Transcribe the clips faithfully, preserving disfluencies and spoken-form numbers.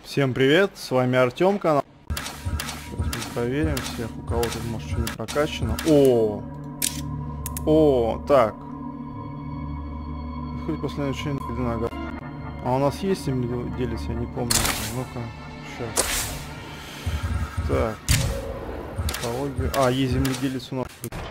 Всем привет, с вами Артем, канал. Сейчас мы проверим всех, у кого тут может что не прокачано. О, о, так. Хоть после начала нога. А у нас есть земледелец, я не помню. Ну-ка, сейчас. Так. Экология. А, есть земледелец у нас.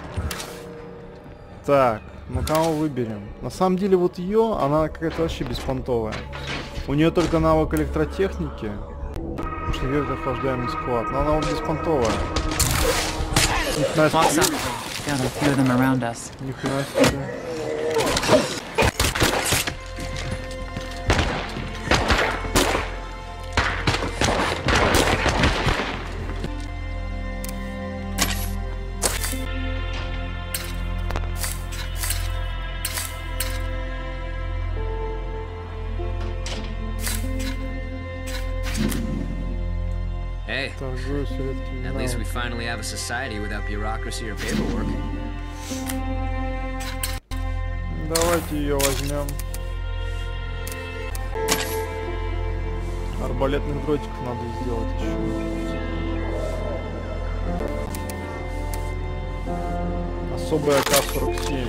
Так, ну кого выберем? На самом деле вот ее, она какая-то вообще беспонтовая. У нее только навык электротехники. Потому что вверх охлаждаемый склад. Но она вот беспонтовая. Ни хрена себе. Ни хрена себе. Hey, at least we finally have a society without bureaucracy or paperwork. Давайте ее возьмем. Арбалетных дротиков надо сделать еще. Особая АК сорок семь.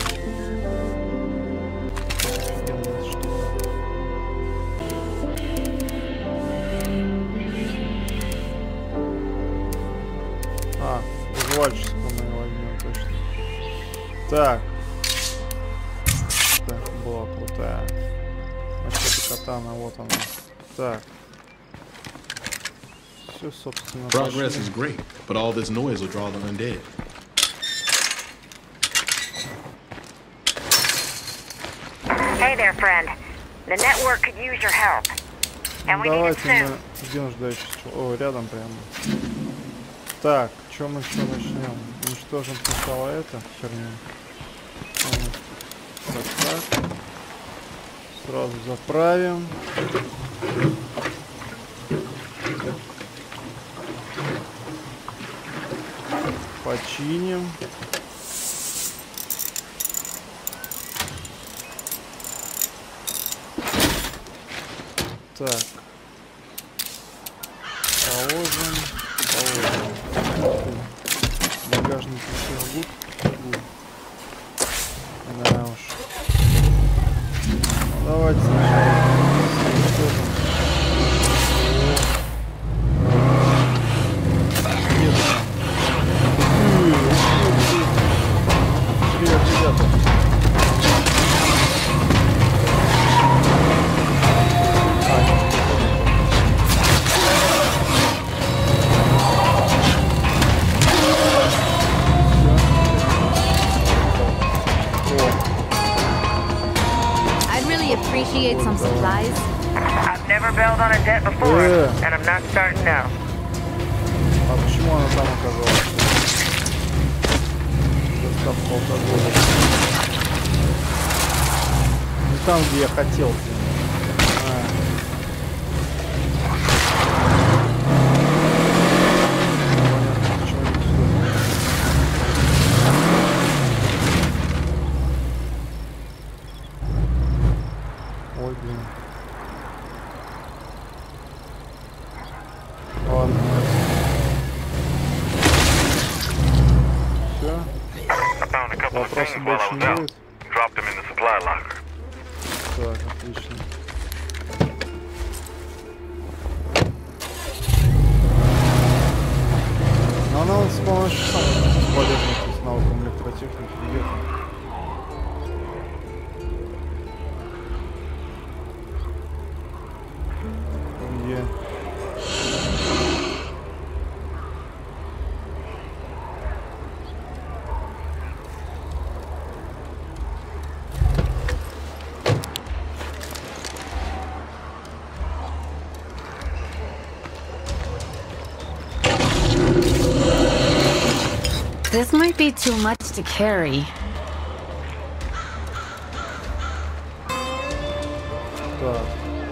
А, выживальщицу мы возьмем точно. Так. Так, была крутая. Значит, катана, вот она. Так. Все, собственно. Progress is great, but all this noise will draw the undead. Hey there, friend. The network could use your help. And we need it soon. Где нуждающийся? О, рядом прямо. Так, что мы еще начнем? Уничтожим сначала это херню. Так, так. Сразу заправим. Починим. Так. Положим. Положим. Багажник еще гуд. Да уж. Ну, давайте сначала. Привет, ребята. Appreciate some supplies. I've never bailed on a debt before, Yeah. and I'm not starting now. А почему она там оказалась? Доставка алкоголя. Не там, где я хотел. Ой, блин. Ладно. Все. Вопросы больше не будет. Так, отлично. Но она вот с помощью самых полезных из навыков электротехники где-то. This might be too much to carry. Так.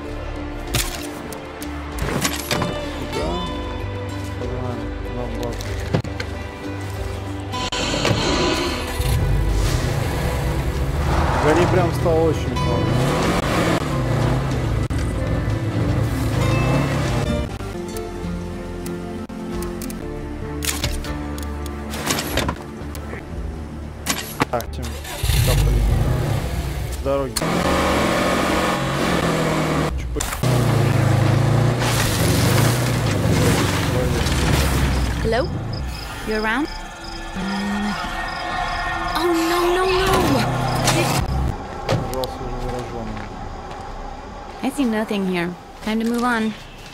Сюда. Погнали на базу. Гори прям стало очень холодно. Hello? You around? Uh... Oh no no no! I see nothing here. Time to move on.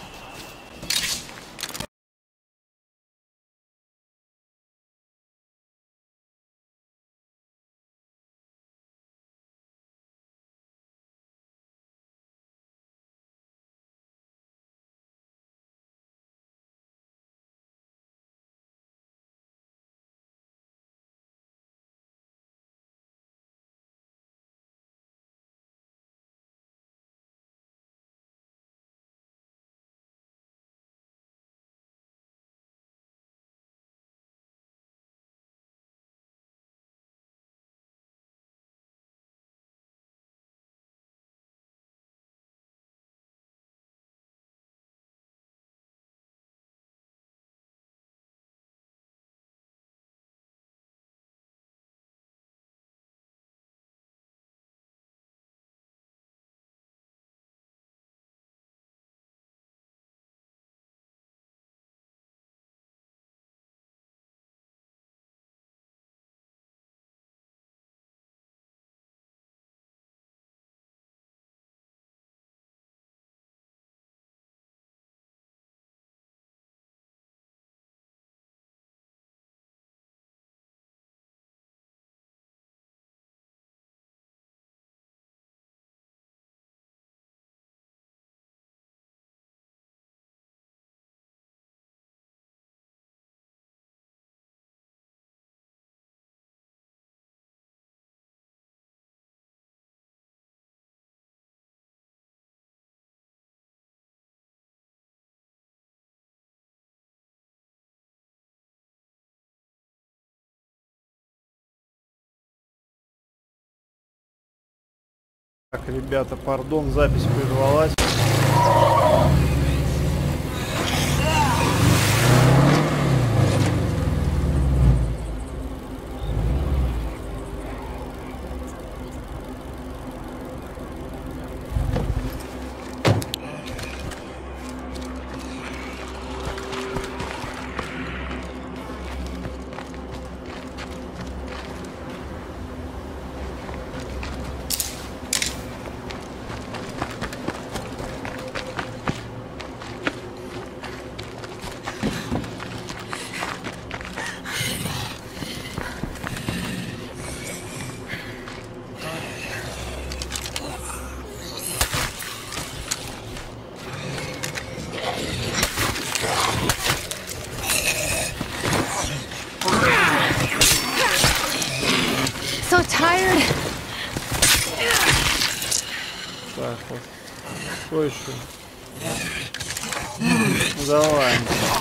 Так, ребята, пардон, запись прервалась. So tired. Так, вот. Что еще? Ну, давай.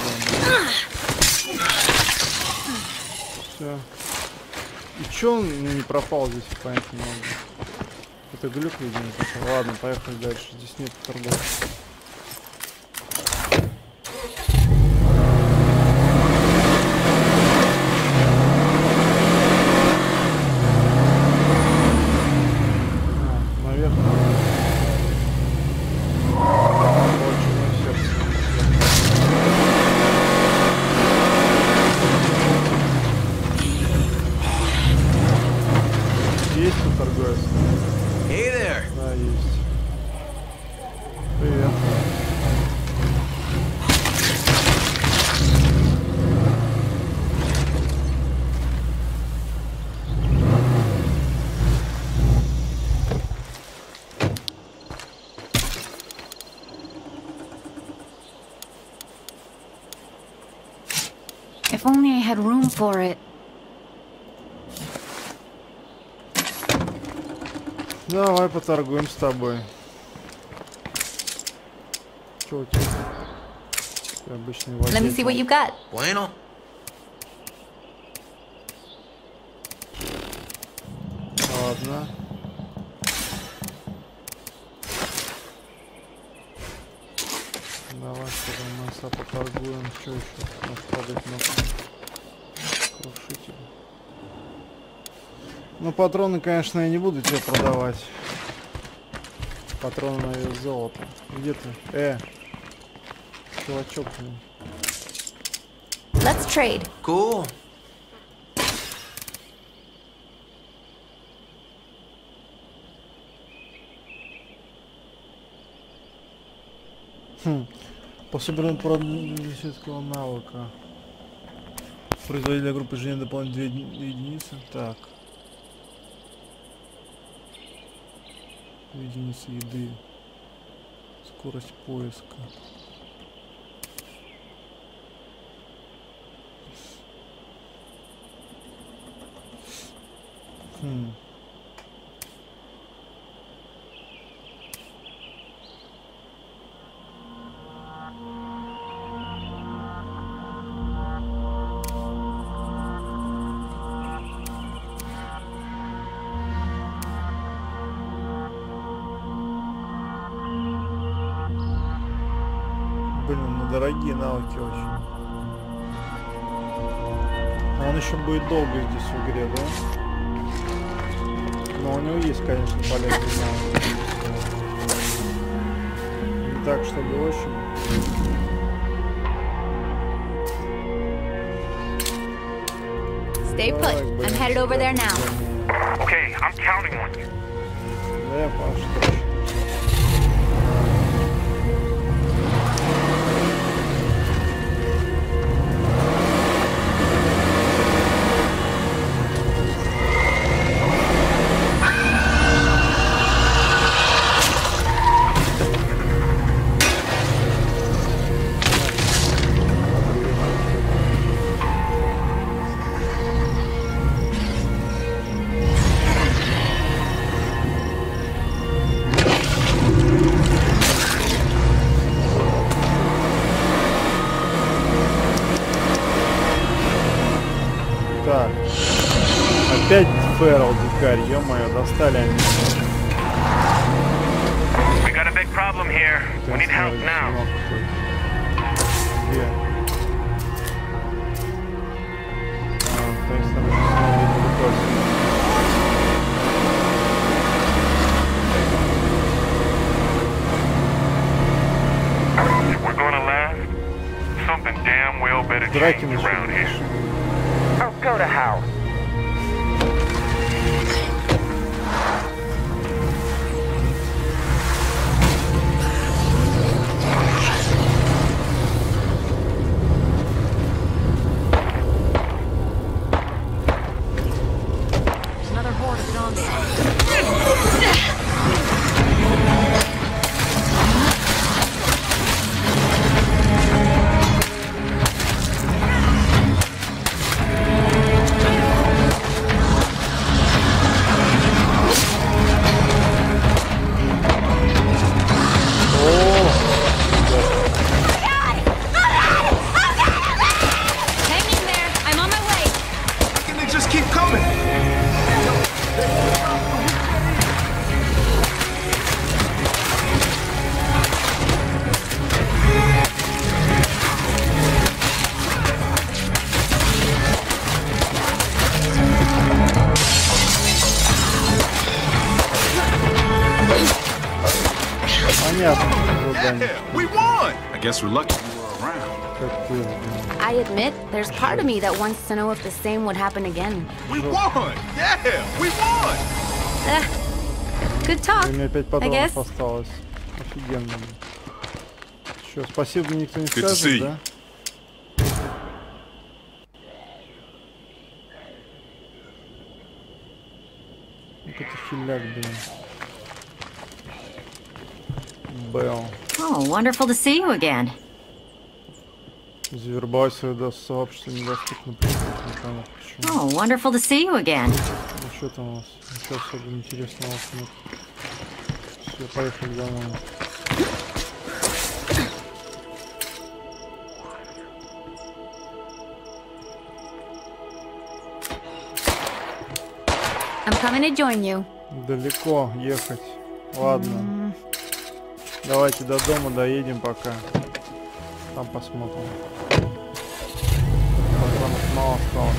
Все. И чё он не пропал здесь, понять не могу. Это глюк, видимо. Ладно, поехали дальше. Здесь нет торгов. If only I had room for it. Давай поторгуем с тобой. Чё у тебя? Обычный Let me see what you got. Bueno. Ладно. Давай, чтобы мы с тобой поторгуем. Что еще? Может падать на крушитель. Ну, патроны, конечно, я не буду тебе продавать. Патроны на вес золота. Где ты? Э! Чувачок, блин. Let's trade. Cool. Хм. По собранию продвиженческого навыка. Производить для группы жизни дополнительные две единицы. Так. Единицы еды. Скорость поиска. Хм. Блин, ну дорогие навыки очень. А он еще будет долго здесь в игре, да? Но у него есть, конечно, полезные навыки. Не так, чтобы очень. Stay put. I'm headed over there now. Okay, I'm counting on you. Да, я Паш, так. Опять Феррел, дикарь, ё-моё, достали они. We got a big problem here. We need help now. Где? А, то есть там снова далеко. If we're gonna last, something damn well better Драки change around here. Oh, go to hell. There's another horde of zombies. Hang in there. I'm on my way. How can they just keep coming? Понятно. Задание. Yeah, we won! I guess we're lucky you were around. Как ты, блин. I admit, there's part of me that wants to know if the same would happen again. We won! Yeah, we won! Eh, good talk, У меня пять I guess. патронов осталось. Офигенно. Чё, спасибо никто не Good to see скажет, you. да? Ну-ка ты филяк, блин. Белл. Oh, wonderful to see you again. Завербовать свое до сообщество недоступно. Непонятно почему. Oh, wonderful to see you again. Ну что там у нас? Ничего особо интересного у нас нет. Все, поехали домой. I'm coming to join you. Далеко ехать. Ладно. Давайте до дома доедем пока. Там посмотрим. Патронов мало осталось.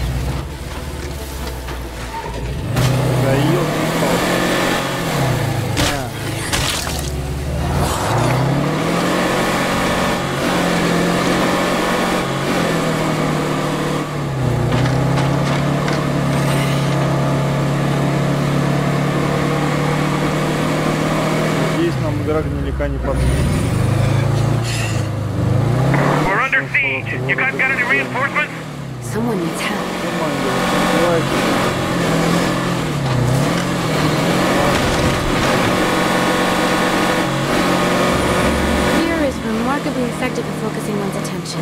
Доел осталось. На. for focusing one's attention.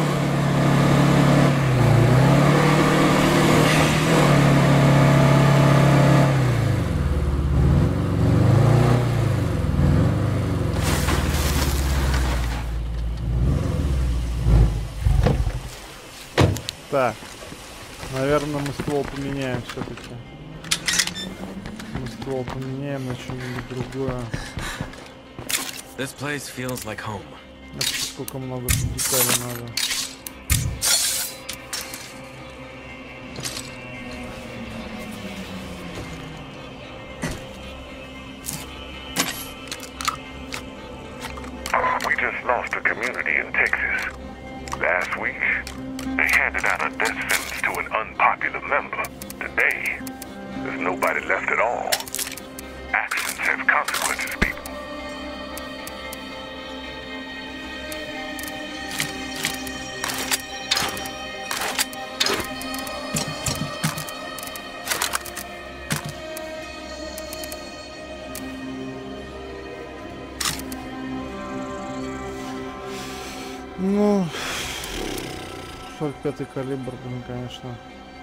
Так, наверное, мы ствол поменяем все-таки. Мы ствол поменяем на что-нибудь другое. This place feels like home. Это сколько много деталей надо. We just lost a community in Texas. Last week, they handed out a death sentence to an unpopular member. Today, there's nobody left at all. Actions have consequences, people. Ну, сорок пятый калибр, блин, конечно.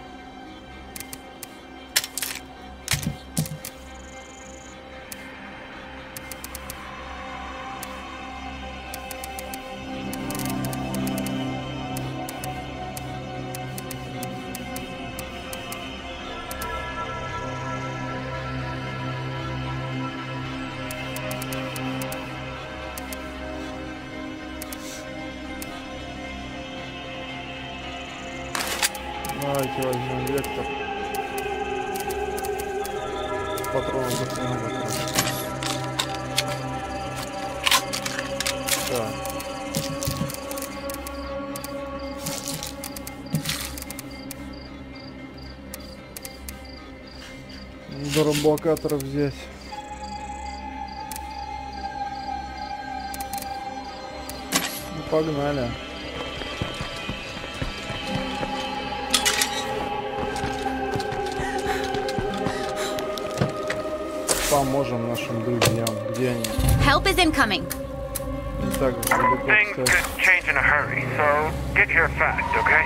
Давайте возьмем вектор. Патронов очень много. Так. Дораблокаторов здесь. Ну, погнали. Поможем нашим друзьям. Где они? Help is incoming. Не так же далеко, Things кстати. could change in a hurry, so get here fast, okay?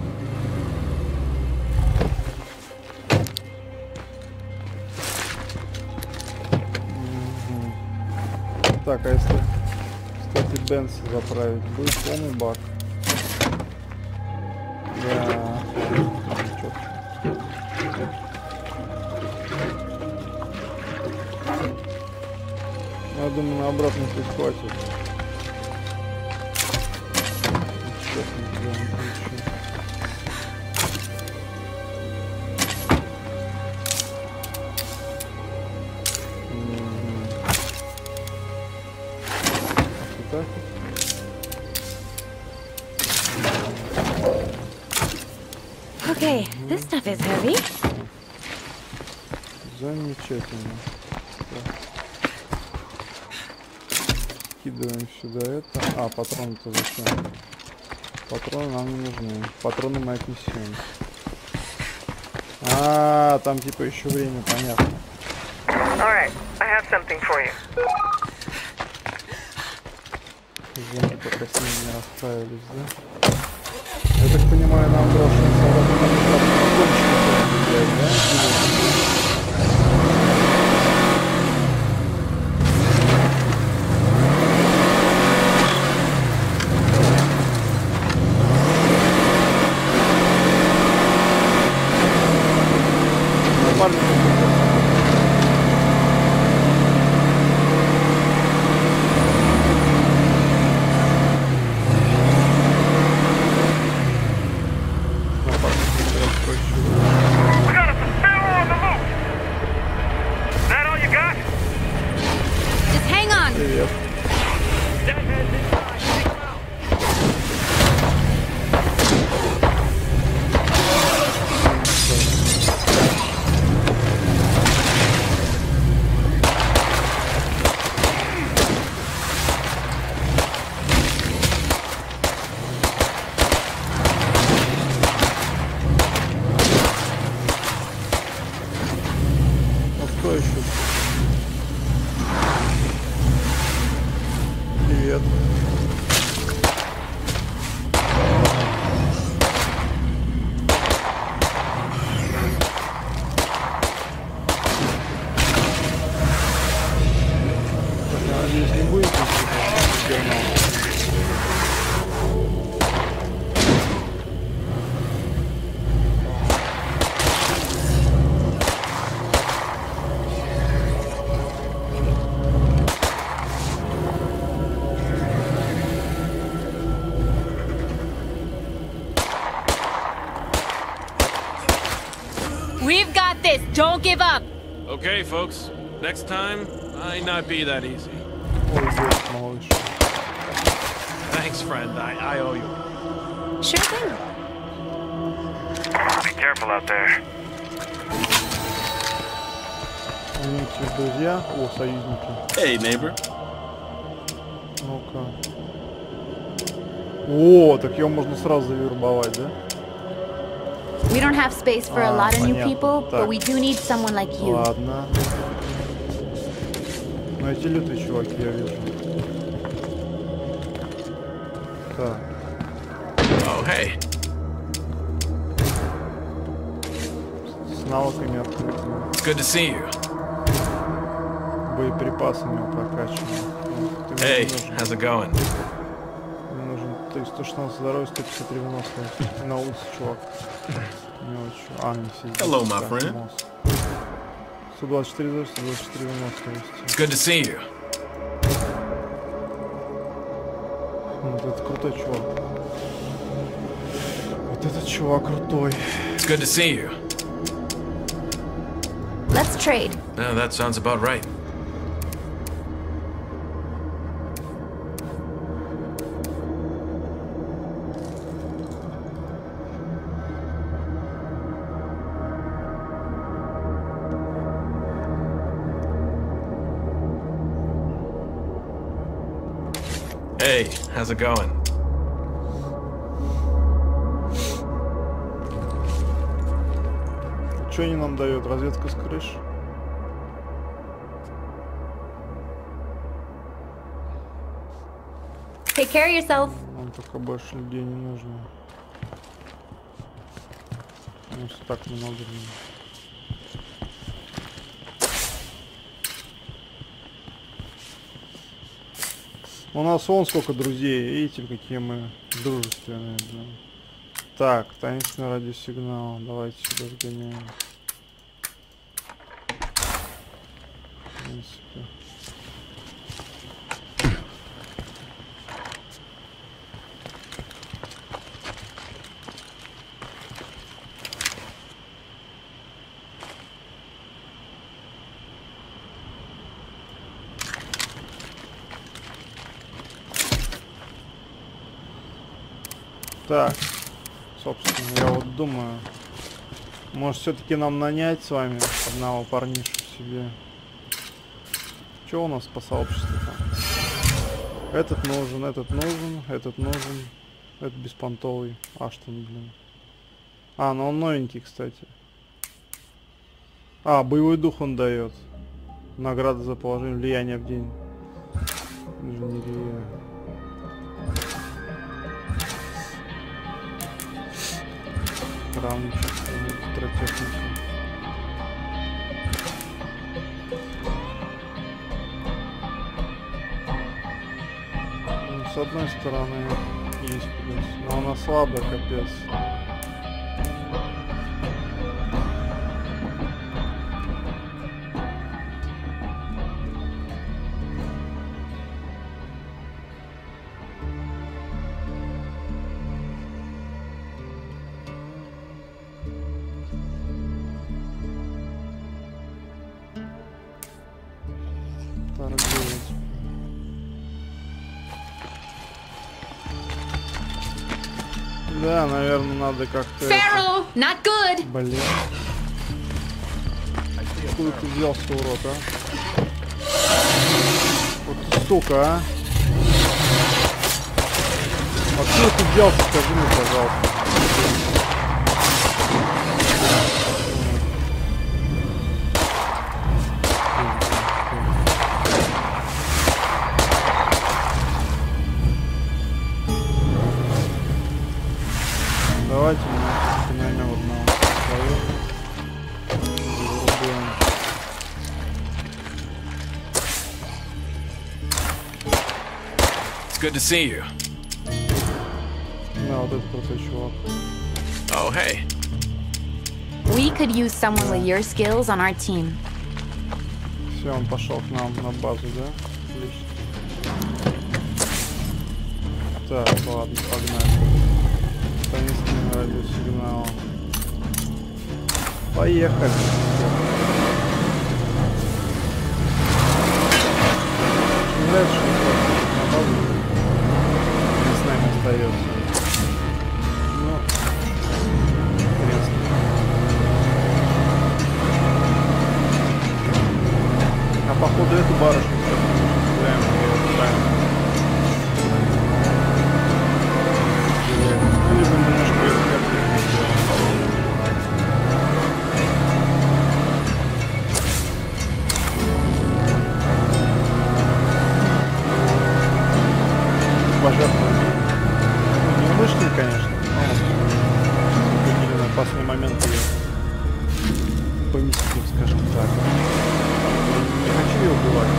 Мгм. Так, а если, кстати, Бенс заправить, будет полный бак. Да, четко. Я думаю, на обратный путь хватит. Сейчас мы сделаем ключи. Так. Okay, this stuff is heavy. Замечательно. Так. Кидаем сюда это. А, патроны-то зачем? Патроны нам не нужны. Патроны мы отнесем. А, там типа еще время, понятно. Alright, I have something for you. Зомби пока с ними не расправились, да? Я так понимаю, нам брошенный солдат надо закончить взять, да? We got a Sparrow on the this. Don't give up. Okay, folks. Next time, might not be that easy. Ой, боже, малыш. Thanks, friend. I, I owe you. Sure thing. Be careful out there. Они все друзья, о, союзники. Hey, neighbor. Ну-ка. О, так ее можно сразу завербовать, да? We don't have space for a А, lot of new понятно. people, Так. but we do need someone like you. Ладно. Ну эти лютые чуваки, я вижу. Так. Oh, hey. С навыками открытыми. It's good to see you. Боеприпасами прокачиваем. Ну, ты мне Hey, не нужен. how's it going? Мне нужен, то есть сто шестнадцать здоровья, сто пятьдесят три выносливости. На улице, чувак. Мелочь. А, они все здесь. Hello, my Так, friend. мост. сто двадцать четыре здоровья, сто двадцать четыре выносливости. It's good to see you. Вот это крутой чувак. Вот этот чувак крутой. It's good to see you. Let's trade. No, that sounds about right. Hey, how's it going? Что они нам дают? Разведка с крыши? Take care of yourself. Нам пока больше людей не нужно. У нас так много людей. У нас вон сколько друзей. Видите, какие мы дружественные. Да. Так, таинственный радиосигнал. Давайте сюда сгоняем. В принципе. Так, собственно, я вот думаю, может все-таки нам нанять с вами одного парнишу себе. Что у нас по сообществу-то? Этот нужен, этот нужен, этот нужен, этот беспонтовый. Аштон, блин. А, ну он новенький, кстати. А, боевой дух он дает. Награда за положение влияния в день. Инженерия. Травничество, электротехника. Ну, с одной стороны есть плюс, но она слабая, капец. Да, наверное, надо как-то... Pharaoh, not good. Блин. Откуда ты взялся, урод, а? Вот сука, а? Откуда ты взялся, скажи мне, пожалуйста. Давайте мы все-таки наймем одного человека. Зарубаем. It's good to see you. Да, вот этот крутой чувак. Oh, hey. We could use someone with your skills on our team. Все, он пошел к нам на базу, да? Отлично. Так, ладно, погнали. Таинственный радиосигнал. Поехали. нравится, что на базу с нами остается. Ну, хрен с ним. А походу эту барышню гуляем, правильно. Либо немножко ее сделаем. Пожертвование. Ну, неумышленно, конечно, но на опасный момент ее поместим, скажем так. Не хочу ее убивать.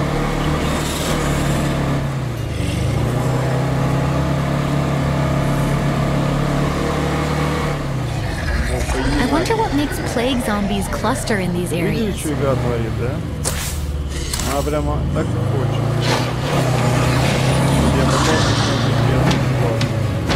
I wonder what makes plague zombies cluster in these Видели, areas. что игра творит, да? Она прямо так и хочет. Я попал в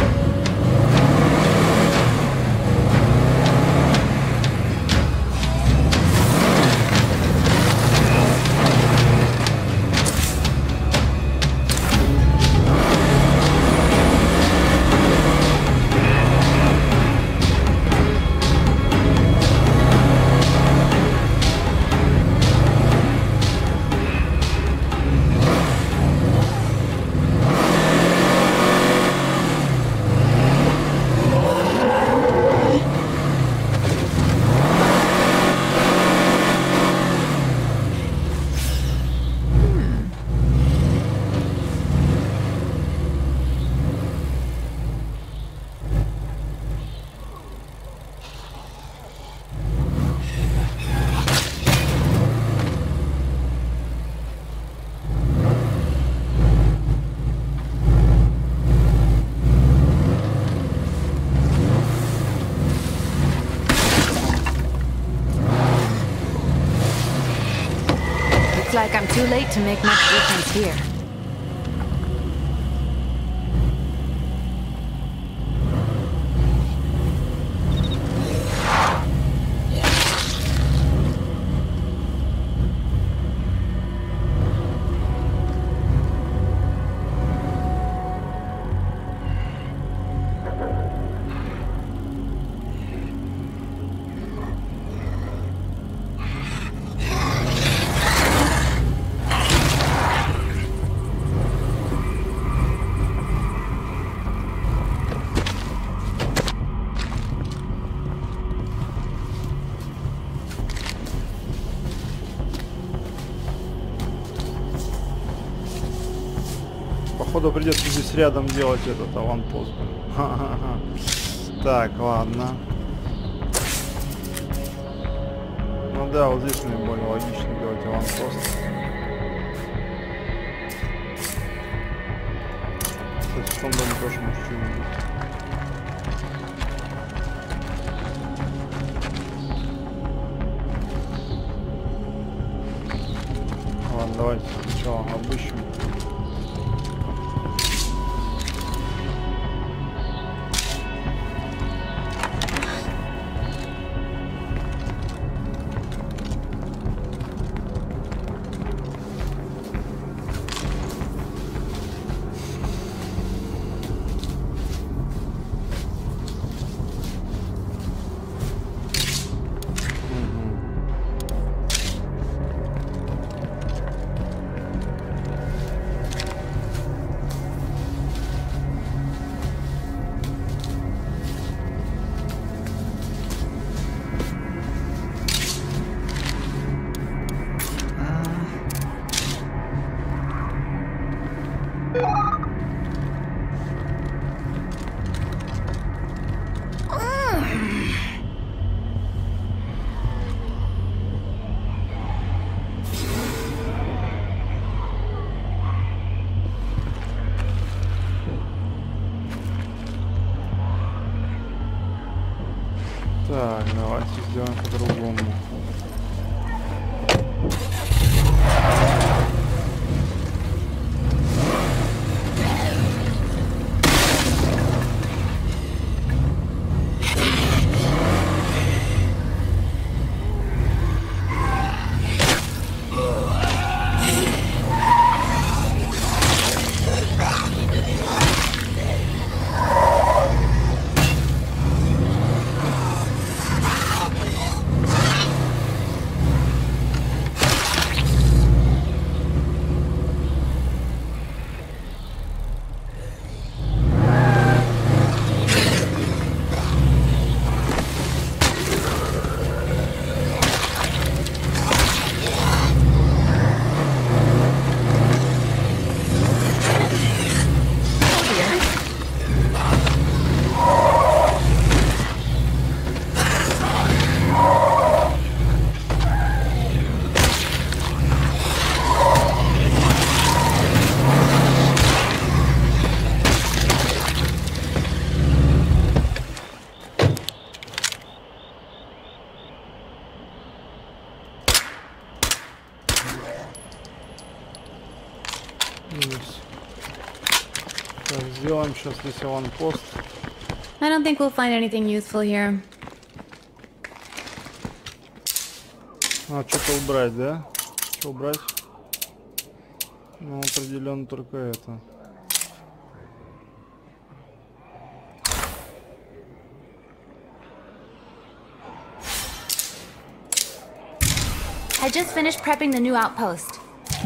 Looks like I'm too late to make much difference here. Походу придется здесь рядом делать этот аванпост. Ха-ха-ха. Так, ладно. Ну да, вот здесь наиболее логично делать аванпост. Кстати, в том доме тоже может что-нибудь. Ладно, давайте сначала обыщем. Так, давайте сделаем по-другому. Откроем сейчас весь аванпост. I don't think we'll find anything useful here. А, что-то убрать, да? Что убрать? Ну, определенно только это. I just finished prepping the new outpost.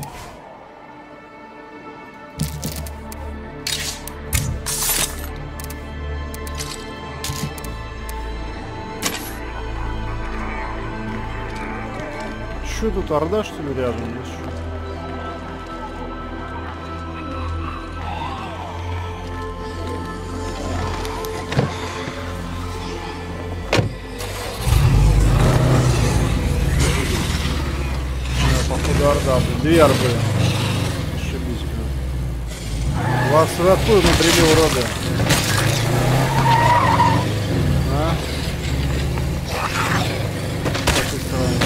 Что тут, Орда, что ли, рядом? Или что? Да, походу, Орда, блин. Две Орды. Ошибись, блин. Вас в откуда набрели, уроды? А? С этой стороны.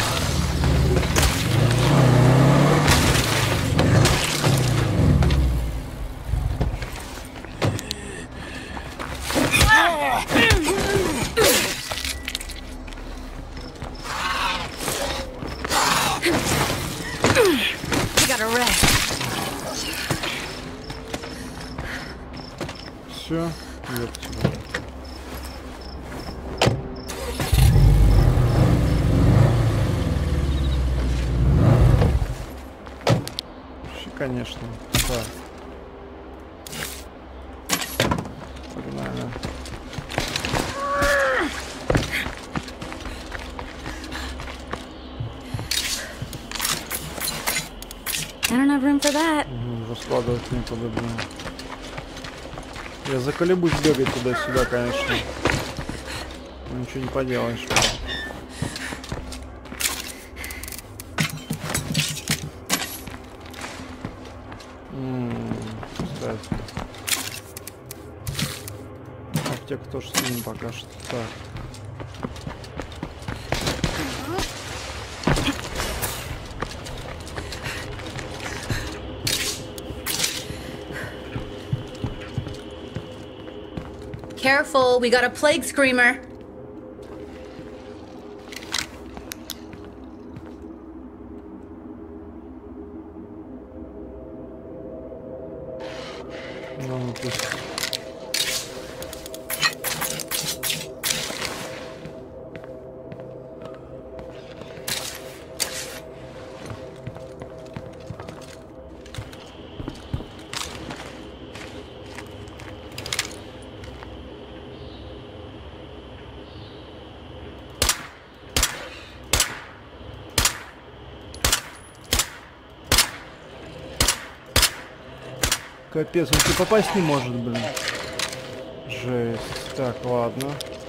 Все, ёпти. Вообще, конечно. Так. Погнали. I don't have room for that. Угу, раскладывать некуда, блин. Я заколебусь бегать туда-сюда, конечно. Но ничего не поделаешь. Ммм, кстати. Аптеку тоже скинем пока что. Так. Careful, we got a plague screamer. Ну, пусть. Капец, он тебе попасть не может, блин. Жесть. Так, ладно.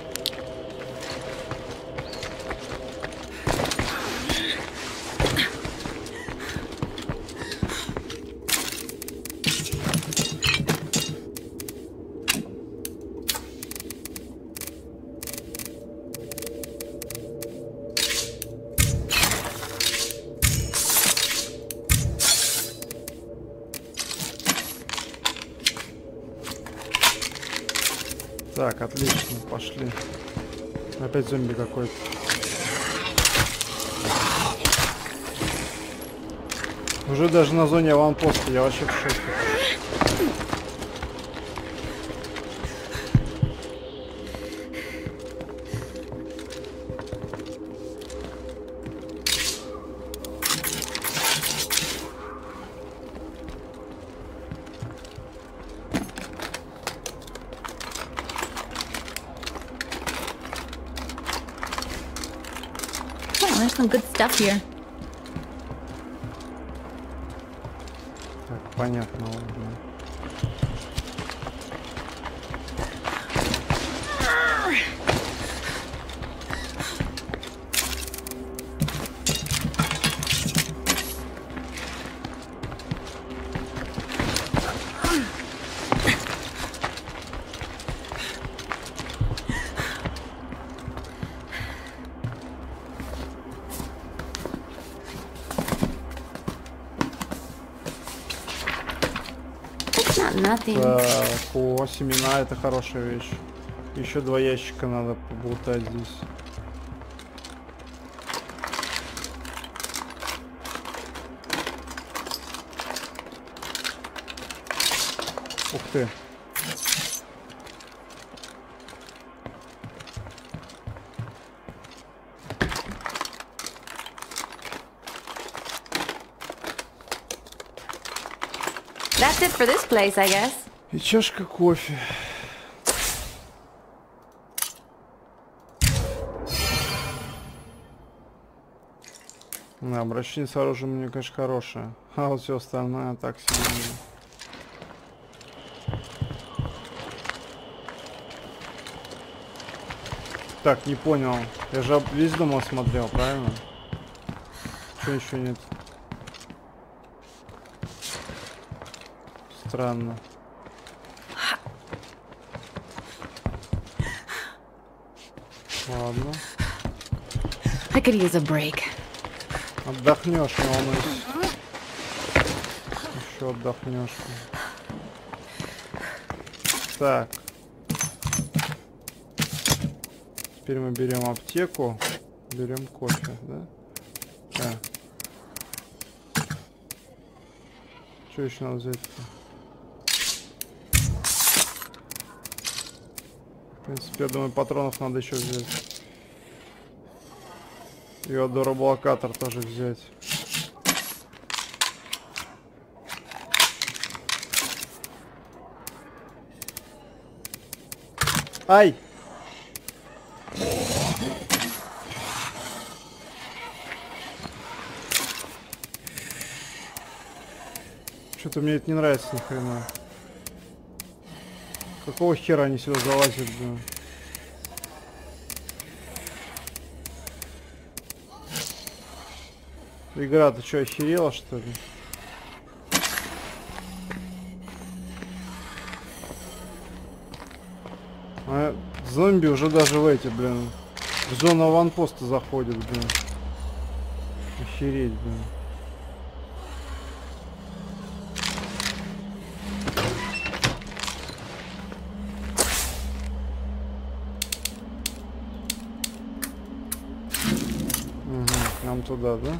Так, отлично, пошли. Опять зомби какой-то. Уже даже на зоне аванпоста, я вообще в шоке. There's some good stuff here. Так, понятно, ладно. got nothing. Так, о, семена, это хорошая вещь. Еще два ящика надо поболтать здесь. Ух ты. That's it for this place, I guess. И чашка кофе. Да, обращение с оружием у меня, конечно, хорошее. А вот все остальное так себе. Так, не понял. Я же весь дом осмотрел, правильно? Чего еще нет? Странно. Ладно. I could use a break. Отдохнешь, не волнуйся. Еще отдохнешь. Так. Теперь мы берем аптеку. Берем кофе, да? Да. Что еще надо взять-то? В принципе, я думаю, патронов надо еще взять. И одороблокатор тоже взять. Ай! Что-то мне это не нравится ни хрена. Какого хера они сюда залазят, блин? Игра, ты что, охерела, что ли? А зомби уже даже в эти, блин, в зону аванпоста заходят, блин. Охереть, блин. Угу, нам туда, да?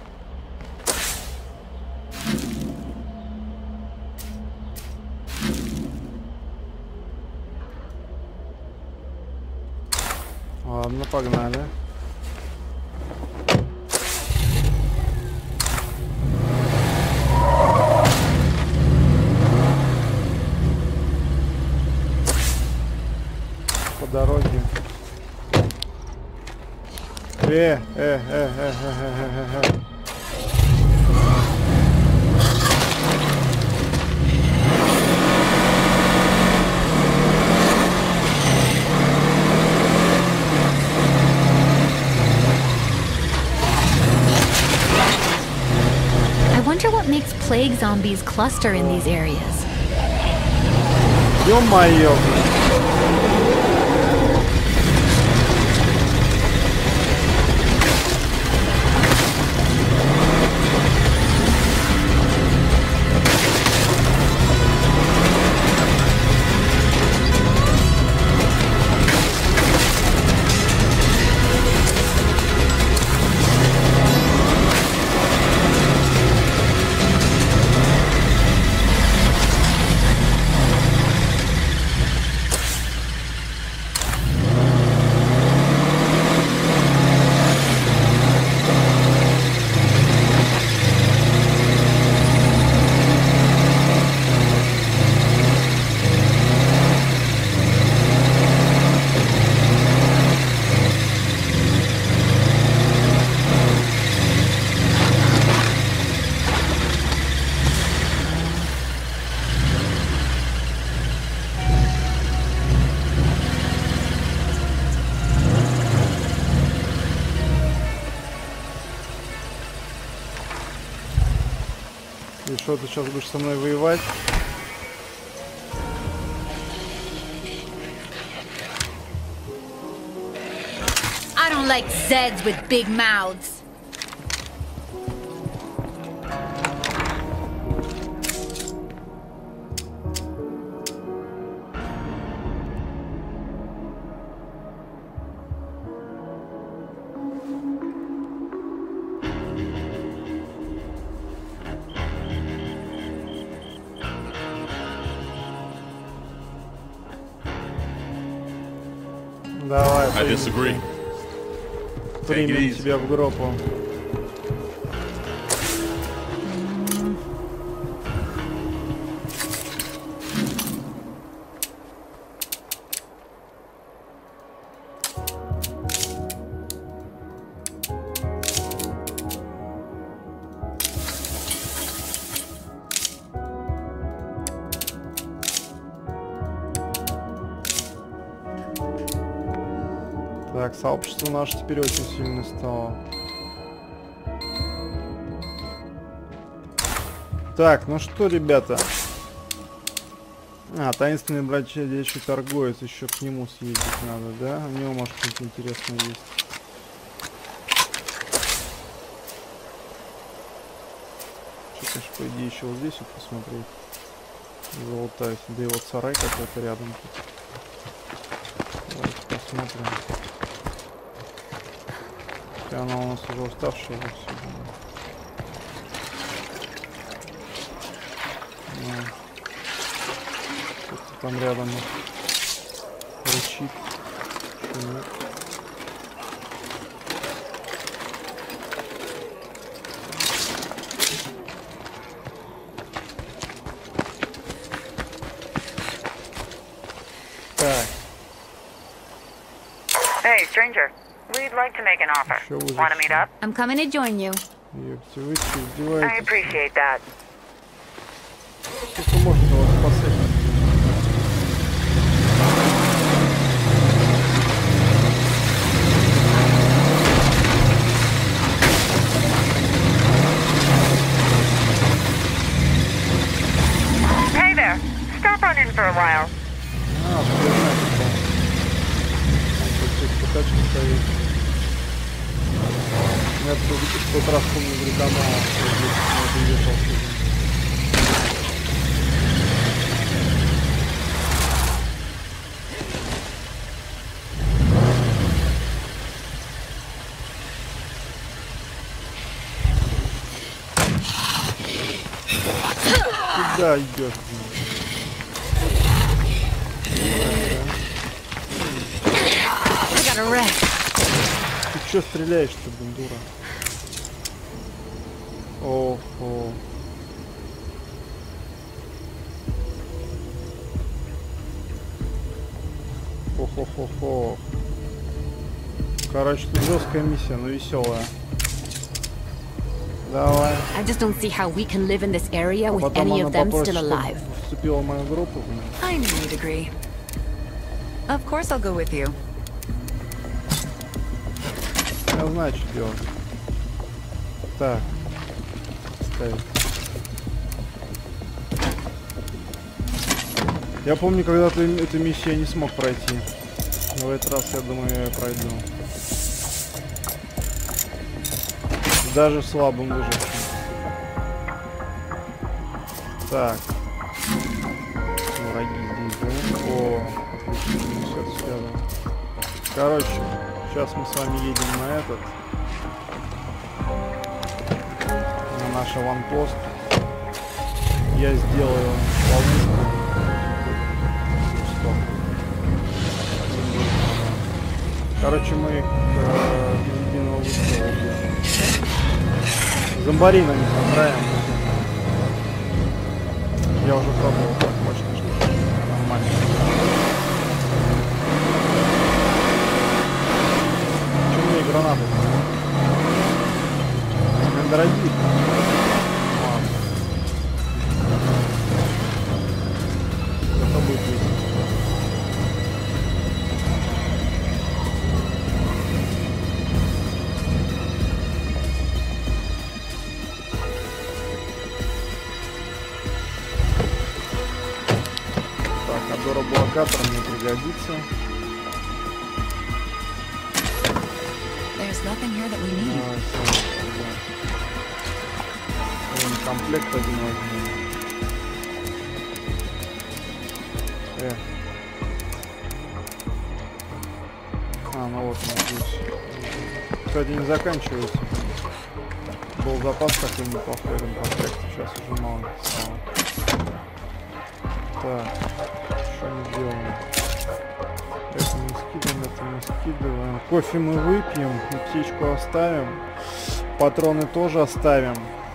Ладно, погнали. По дороге. Э, э, э, э, э, э, э, э. I wonder what makes plague zombies cluster in these areas. Ё-моё! И что, ты сейчас будешь со мной воевать? I don't like Zeds with big mouths. Давай, I disagree. Примем тебя в группу. Так, сообщество наше теперь очень сильно стало. Так, ну что, ребята? А, таинственный бродячий торговец, еще к нему съездить надо, да? У него, может, что-то интересное есть. Что, конечно, по идее, еще вот здесь вот посмотреть. Золотая, да и вот сарай какой-то рядом тут. Давайте посмотрим. Она у нас уже уставшая все. Что-то там рядом рычит. Нет. Так. Hey, stranger. We'd like to make an offer. Want to meet up? I'm coming to join you. Ёпте, вы что, издеваетесь? I appreciate that. Сколько можно вас спасать? Hey there. Stop on in for a while. А, что тачка стоит. Я в тот раз помню, гриканал, что здесь ехал. Куда идешь? Ты чё стреляешь-то, блин, дура? Охо. Хо-хо-хо-хо. Короче, тут жесткая миссия, но веселая. Давай. I just don't see how we can live in this area with Потом any она of them попросит, still alive. чтобы вступила в мою группу. I knew you'd agree. Of course I'll go with you. Я знаю, что делать. Так. Ставить. Я помню, когда-то эту миссию я не смог пройти. Но в этот раз, я думаю, я ее пройду. Даже слабым выжившим. Так. Враги здесь, да? О, отлично, все связано. Короче, сейчас мы с вами едем на этот. На наш аванпост. Я сделаю ловушку. Короче, мы их э, без единого выстрела убьем. Зомбари на них отправим. Я уже пробовал, так мощно, что нормально. Почему мне гранаты? Они дорогие. Ладно. Это будет весело. Блокатор мне пригодится. Комплект один возьму. Э. А, ну вот он здесь. Кстати, не заканчивается. Был запас какой-нибудь плохой в комплекте. Сейчас уже мало стало. Так. Что мы делаем? Это мы скидываем, это мы Выкидываем. Кофе мы выпьем, аптечку оставим. Патроны тоже оставим.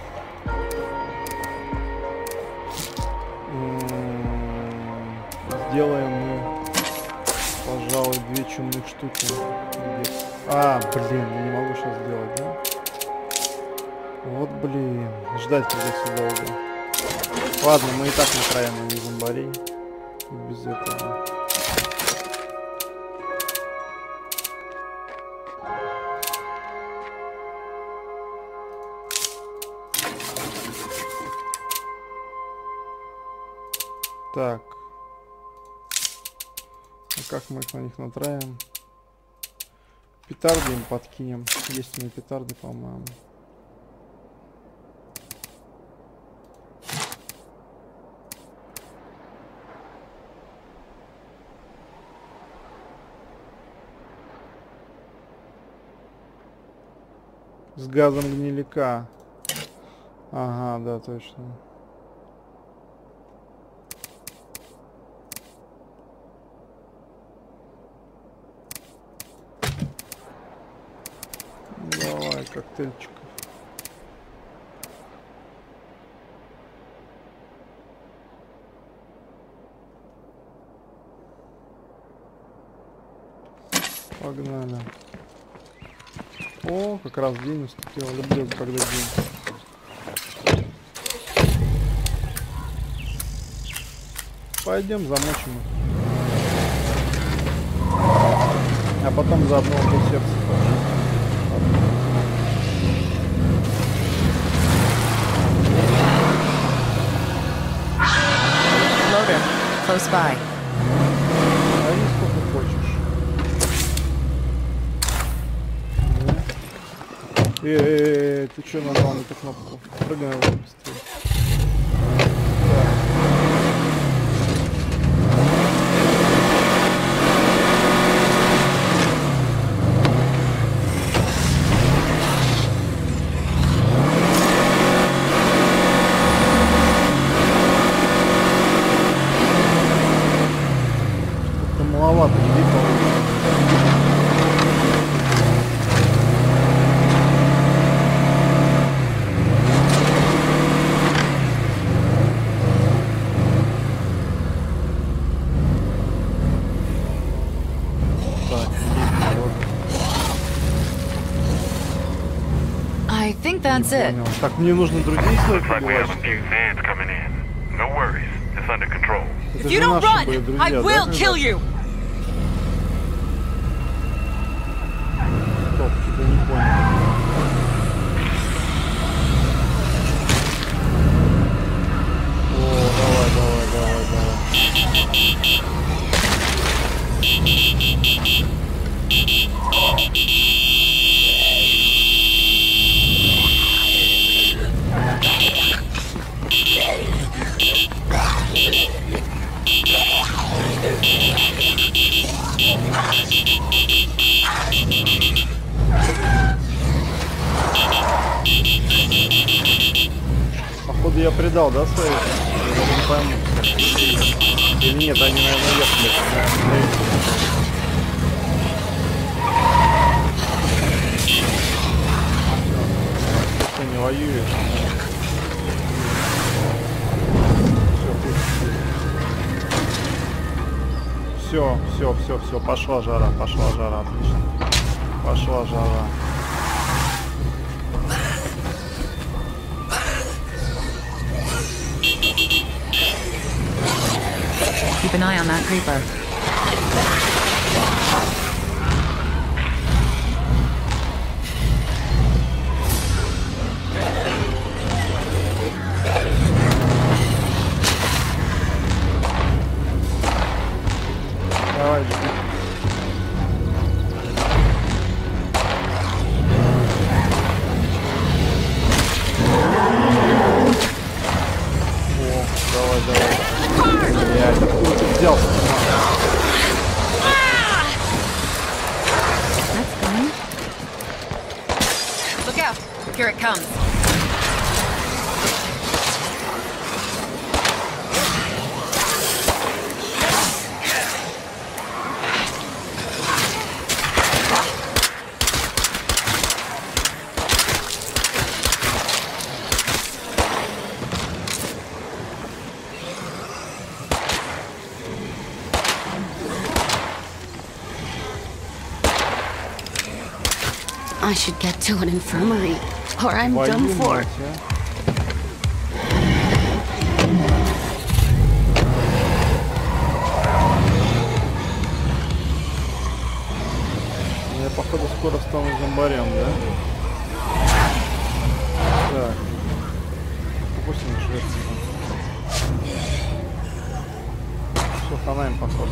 Сделаем мы, пожалуй, две чумных штуки. А, блин, я не могу сейчас сделать, да? Вот, блин, ждать придется долго. Ладно, мы и так натраем на зомбарей. Без этого. Так. А как мы их на них натравим? Петарды им подкинем. Есть у меня петарды, по-моему. С газом гнилика. Ага, да, точно. Давай, коктейльчиков. Погнали. О, как раз день наступил. Люблю, когда день. Пойдем замочим их. А потом заодно до сердца. Loader, close by. А не сколько хочешь. Эээ, ты чё нажал на эту кнопку? Прыгай на быстрее. Маловато еды получится. I think that's it. Так, мне нужно другие слои побивать. No worries, it's under control. If you don't run, I will kill you. Стоп, что-то не понял. О, давай, давай, давай, давай. Походу я предал, да, свои? Я не пойму. Или нет, они, наверное, ехали. Ты не воюешь? Все, все, все, все, пошла жара, пошла жара, отлично. Пошла жара. Keep an eye on that creeper. Давай, жди. О, давай, давай. Блядь, откуда ты взялся? Look out! Here it comes. I should get to an infirmary, or I'm done for. Я, походу, скоро стану зомбарем, да? Так. Пусть не шведцы. Все, хана им, походу.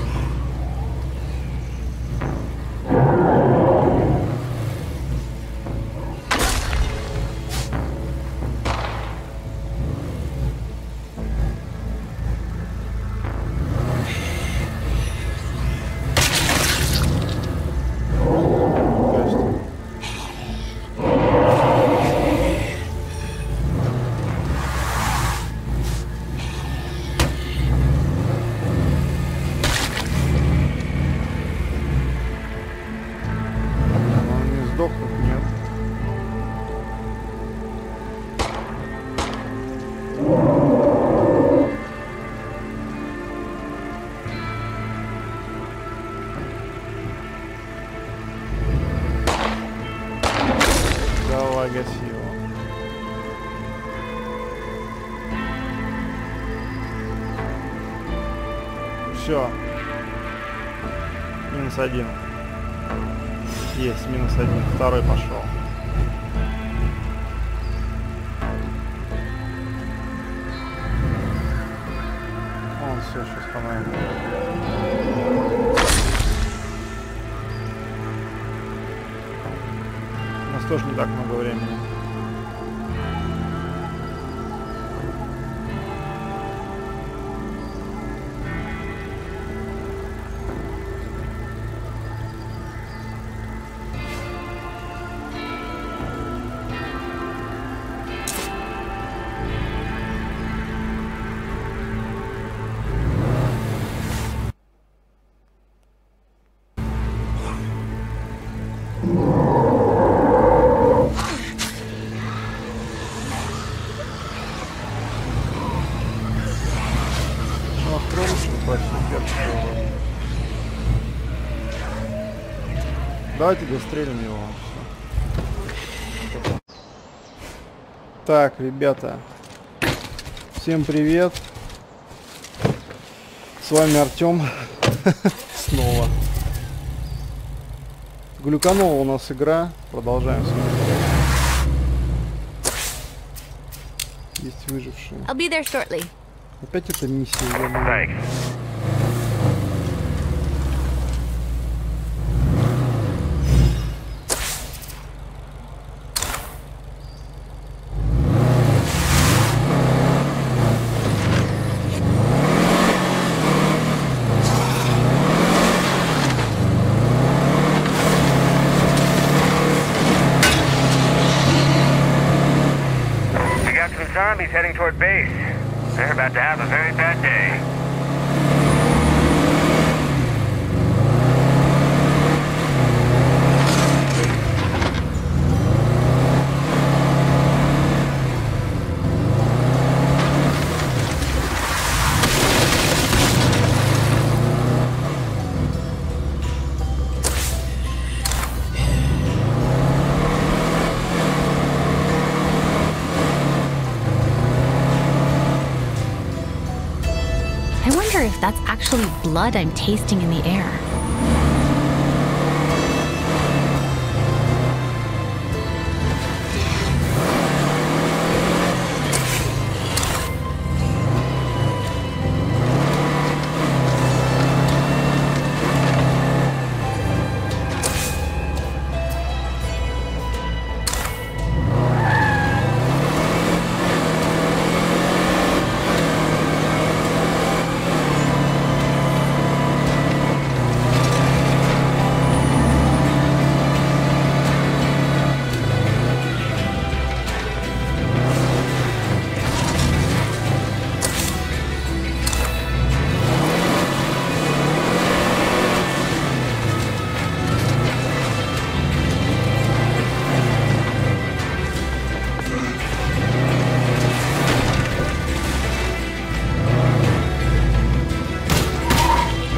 Все. Минус один. Есть, минус один. Второй пошел. Он все, сейчас по-моему. У нас тоже не так много времени. Давайте дострелим его. Всё. Так, ребята. Всем привет. С вами Артём. Снова. Глюканова у нас игра. Продолжаем смотреть. Есть выжившие. I'll be there shortly. Опять эта миссия. Я Zombies heading toward base. They're about to have a very bad day. If that's actually blood I'm tasting in the air.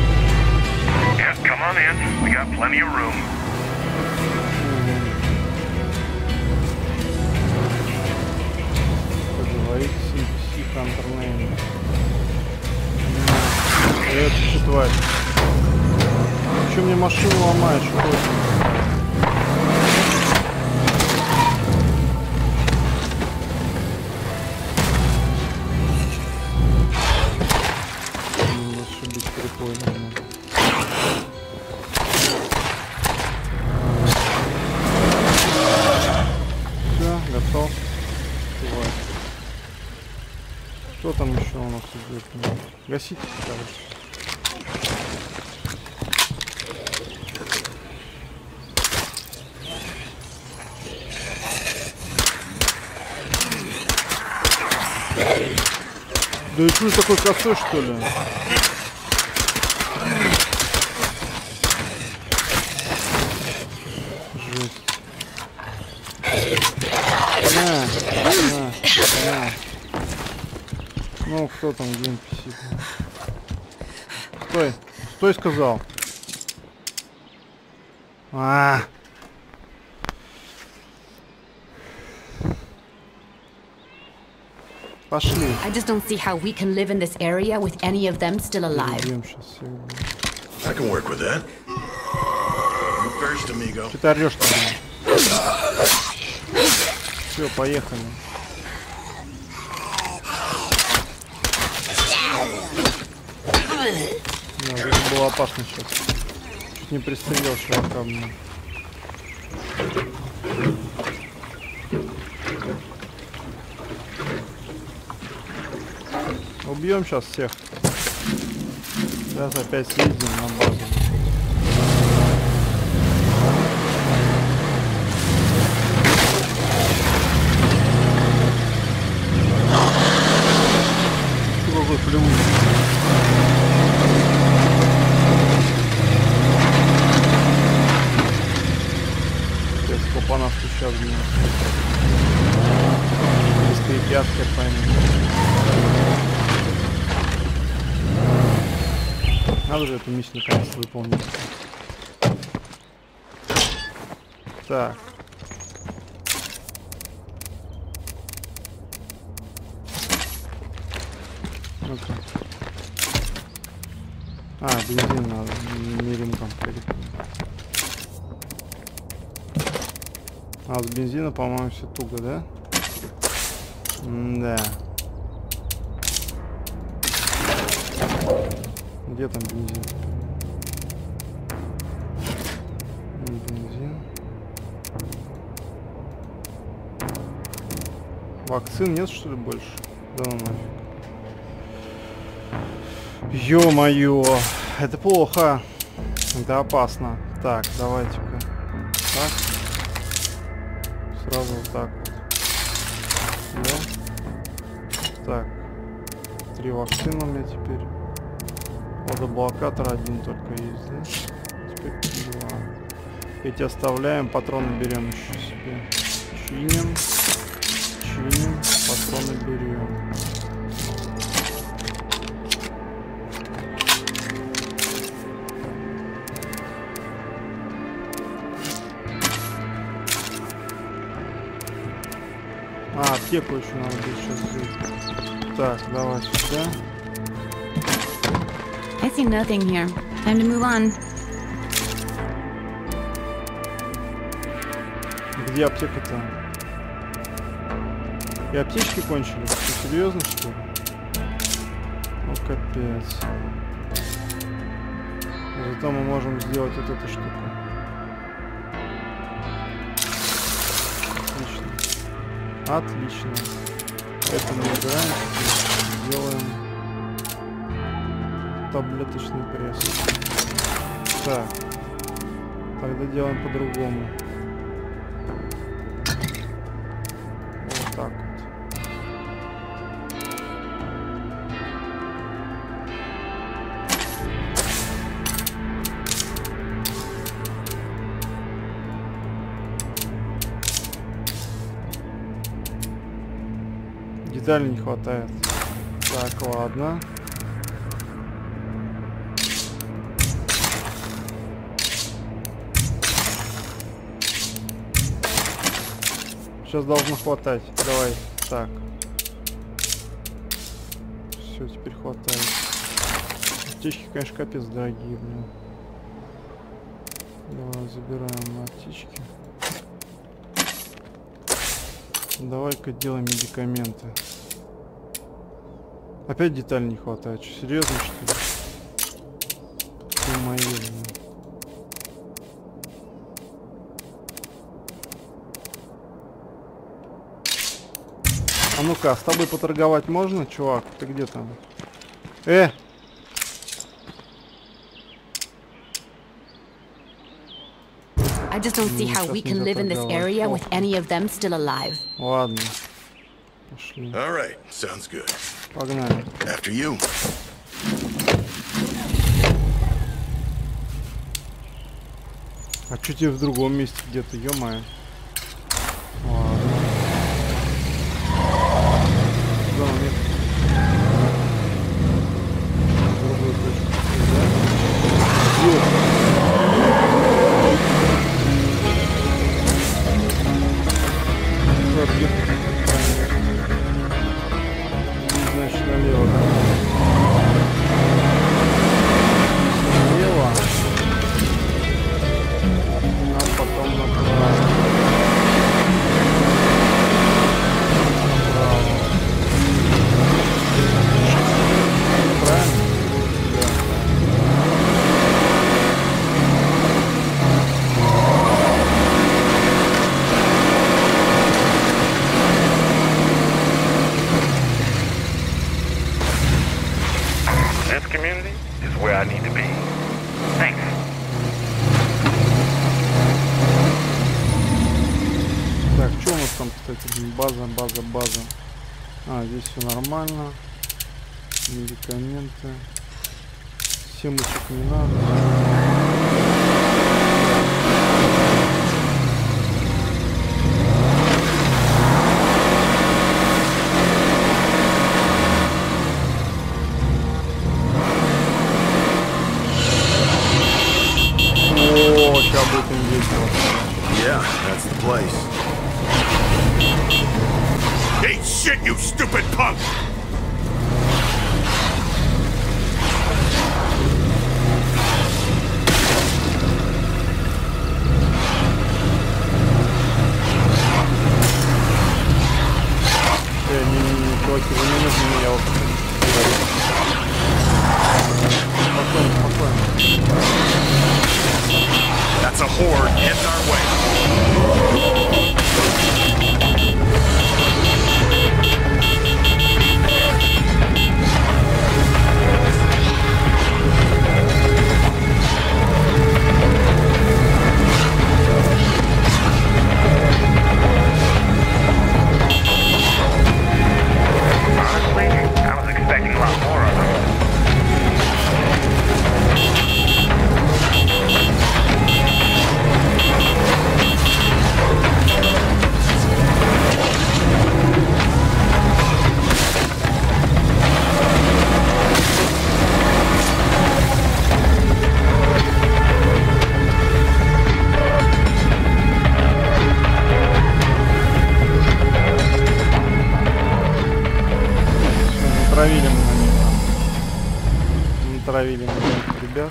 Plenty of room. Контрнейм. Это что, тварь? Че мне машину ломаешь? Что это? Ошибись прикольно. Все, готов. Давай. Что там еще у нас идет? Гасите, короче. Да и что такой косой, что ли? Жесть. На, на, на. Ну, кто там, где эн пи си? Стой, стой, сказал. А. Пошли. I just don't see how we can live in this area with any of them still alive. I can work with that. You first, amigo. Что ты орешь-то? Все, поехали. Да, это было опасно сейчас. Чуть не пристрелил чувака мне. Убьем сейчас всех. Сейчас опять съездим на базу. Какой плюс. Сейчас копана сейчас блин. Без препятствия поймем. Надо же эту миссию наконец выполнить. Так. Ну-ка. А, бензин надо. Мерим комплект. А с бензина, по-моему, все туго, да? М-да. Где там бензин? Бензин. Вакцин нет, что ли, больше? Да ну нафиг. Ё-моё, это плохо. Это опасно. Так, давайте-ка. Так. Сразу вот так вот. Да? Так. Три вакцины у меня теперь. Водоблокатор один только есть, да? Теперь два. Эти оставляем, патроны берем еще себе. Чиним. Чиним, патроны берем. А, аптеку еще надо будет сейчас взять. Так, давай сюда. I see nothing here. Time to move on. Где аптека-то? И аптечки кончились? Ты серьезно, что ли? Ну, капец. Зато мы можем сделать вот эту штуку. Отлично. Отлично. Это мы убираем. Делаем таблеточный пресс. Так. Тогда делаем по-другому. Вот так вот. Деталей не хватает. Так, ладно. Сейчас должно хватать. Давай. Так. все, теперь хватает. Аптечки, конечно, капец дорогие, блин. Давай, забираем аптечки. Давай-ка делаем медикаменты. Опять деталей не хватает. Что, серьезно, что ли? Ты мои, блин. А ну-ка, а с тобой поторговать можно, чувак? Ты где там? Э! I just don't see how we can live in this area with any of them still alive. Ладно. Пошли. All right, sounds good. Погнали. After you. А чё тебе в другом месте где-то, ё-моё? Ладно. Да, нет. Другую точку. Да? Значит, налево, да? Налево. А потом направо. Направо. Правильно? This community is where I need to be. Thanks. Так, что у нас там, кстати, база, база, база. А, здесь все нормально. Медикаменты. Семечек не надо. О, сейчас будет им весело. Yeah, that's the place. Eat shit, you stupid punk! Э, не-не-не, чуваки, вы не нужны меня вот. Спокойно, спокойно. That's a horde heading our way. Honestly, I was expecting a lot more of them. Натравили мы на них. Натравили на них ребят.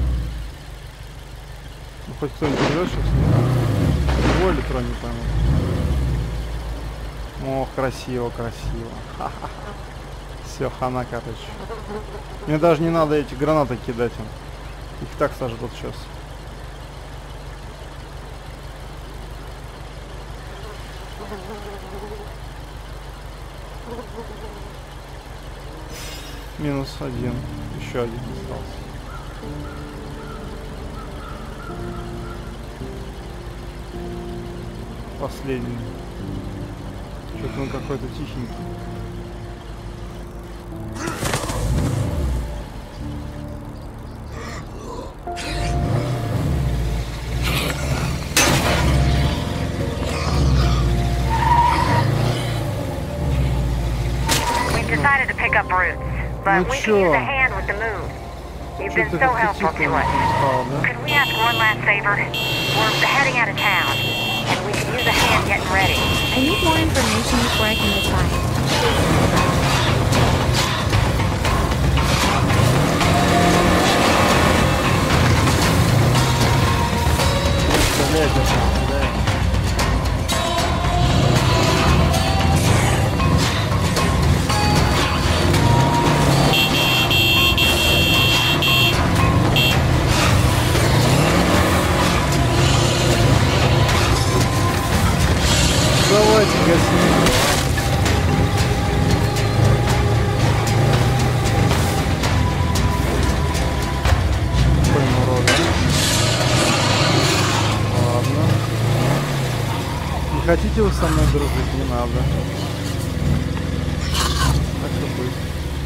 Ну хоть кто-нибудь живет сейчас, нет? Его или трон, не пойму. О, красиво, красиво. Все, хана, короче. Мне даже не надо эти гранаты кидать им. Их так сожгут сейчас. Минус один. Еще один остался. Последний. Что-то он какой-то тихенький. Decided to pick up roots, but we could use a hand with the move. You've been so helpful to us. Could we ask one last favor? We're heading out of town, and we could use a hand getting ready. I need more information before I can decide. осенило. Блин, урода. Ладно. Не хотите вы со мной дружить? Не надо. Так и быть.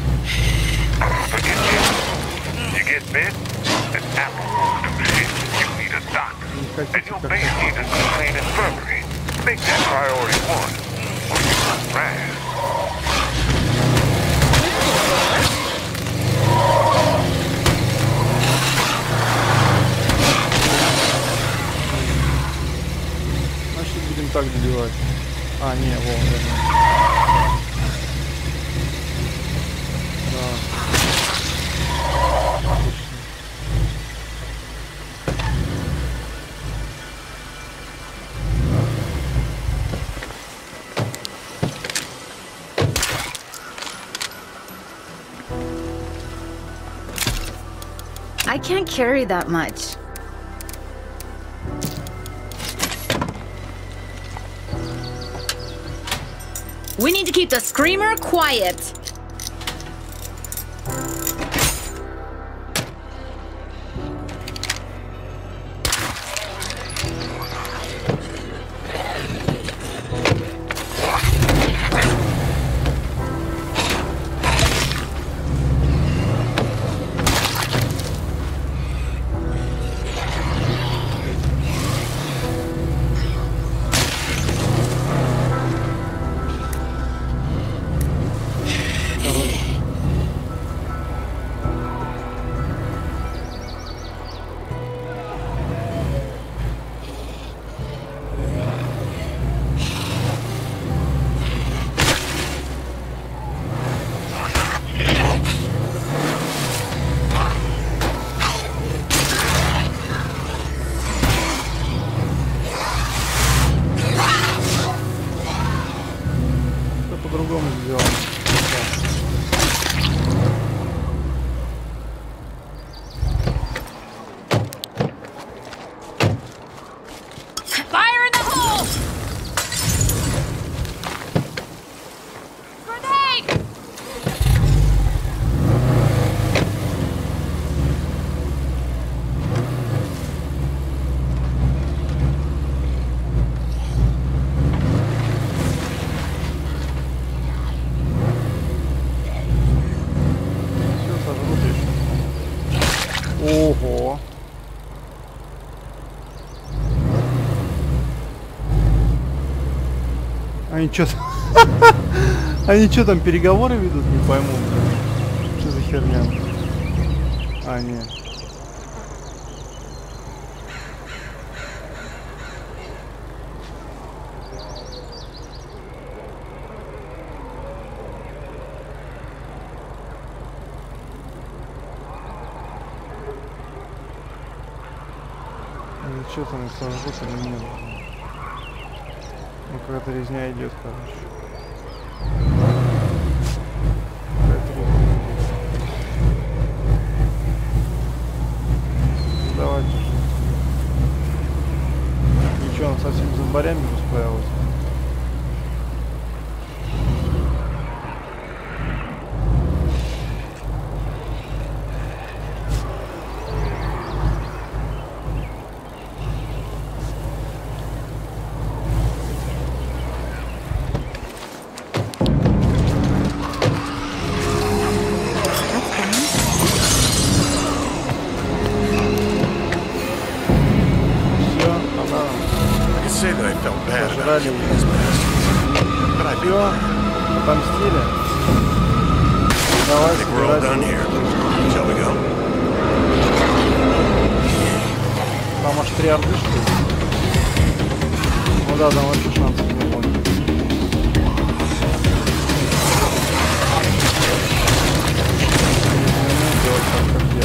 You get bit? An apple won't do shit. You need a doctor. And your base needs a clean infirmary. Make that priority one. Or you must rise. Значит, будем так добивать. А, не, вон, верно. Да. I can't carry that much. We need to keep the screamer quiet. По-другому сделано. Fire in the hole! Grenade! Ого. Они что там... Они что там, переговоры ведут? Не пойму. Что за херня? А, нет. Что там сожгут или нет? Ну какая-то резня идет, короче. Какая-то резня идет. Давайте же. Ничего, он совсем зомбарями справился. Пожрали его. Все, отомстили. Давай собирать. Там аж три орды, что ли? Ну да, там вообще шансов не было. Делать так, как я.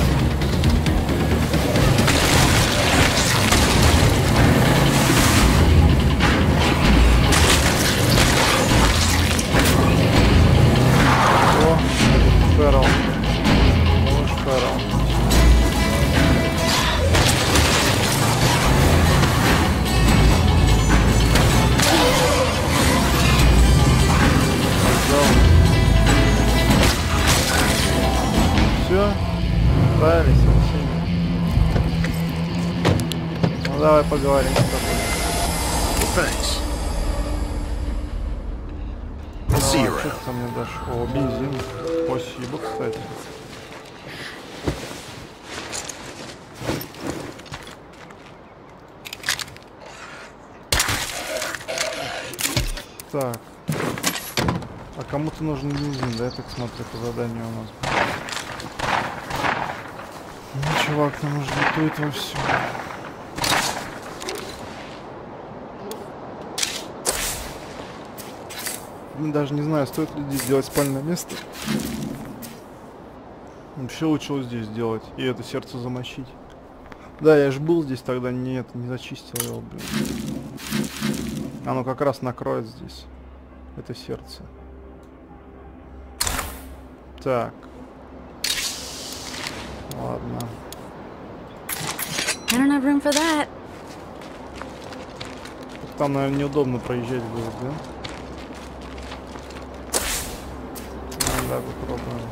Фэрл. Малыш Фэрл. давай поговорим с тобой. Thanks. Давай, что ты мне дашь? О, бензин. Спасибо, кстати. Так. А кому-то нужен бензин, да? Я так смотрю, по заданию у нас. Ну, чувак, нам уже летует во всем. Даже не знаю, стоит ли здесь делать спальное место. Вообще лучше вот здесь сделать. И это сердце замочить. Да, я же был здесь тогда. Нет, не зачистил его, блин. Оно как раз накроет здесь. Это сердце. Так. Ладно. I don't have room for that. Там, наверное, неудобно проезжать будет, да? Ну, да, попробуем.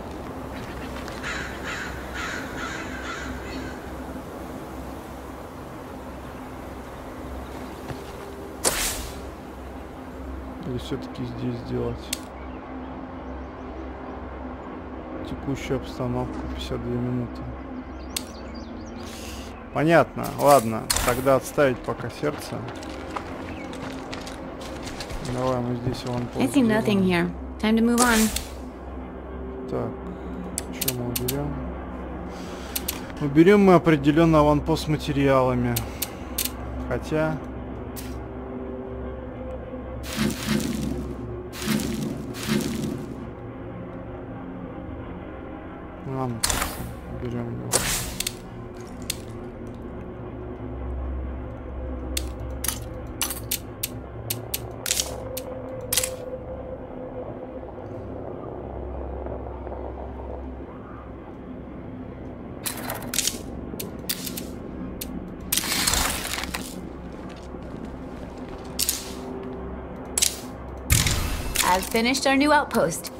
Или все-таки здесь сделать? Текущая обстановка пятьдесят две минуты. Понятно. Ладно, тогда отставить пока сердце. Давай мы здесь вон. I see nothing here. Time to move on. Так, что мы уберем? Уберем мы определенно аванпост с материалами. Хотя. Ладно, уберем его. I've finished our new outpost.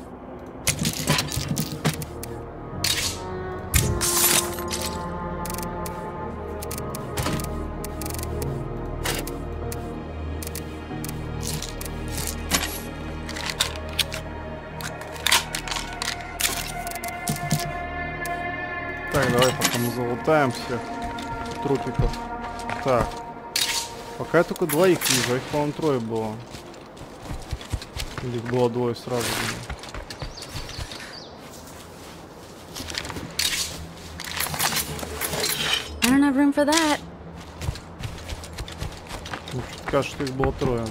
Так, давай пока мы залутаем всех трупиков. Так. Пока я только двоих вижу, а их, по-моему, трое было. Или их было двое сразу. I don't have room for that. Мне кажется, что их было трое.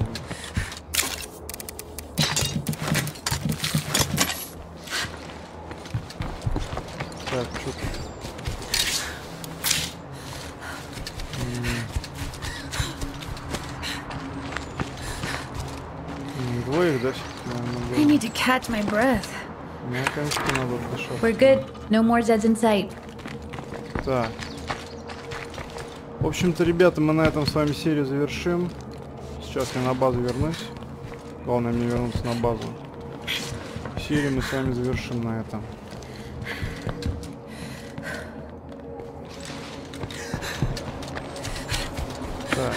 Так, что тут? Двоих, да, I need to catch my breath. Мне, конечно, надо дышать. We're good. No more Zeds in sight. Так. В общем-то, ребята, мы на этом с вами серию завершим. Сейчас я на базу вернусь. Главное мне вернуться на базу. Серию мы с вами завершим на этом. Так.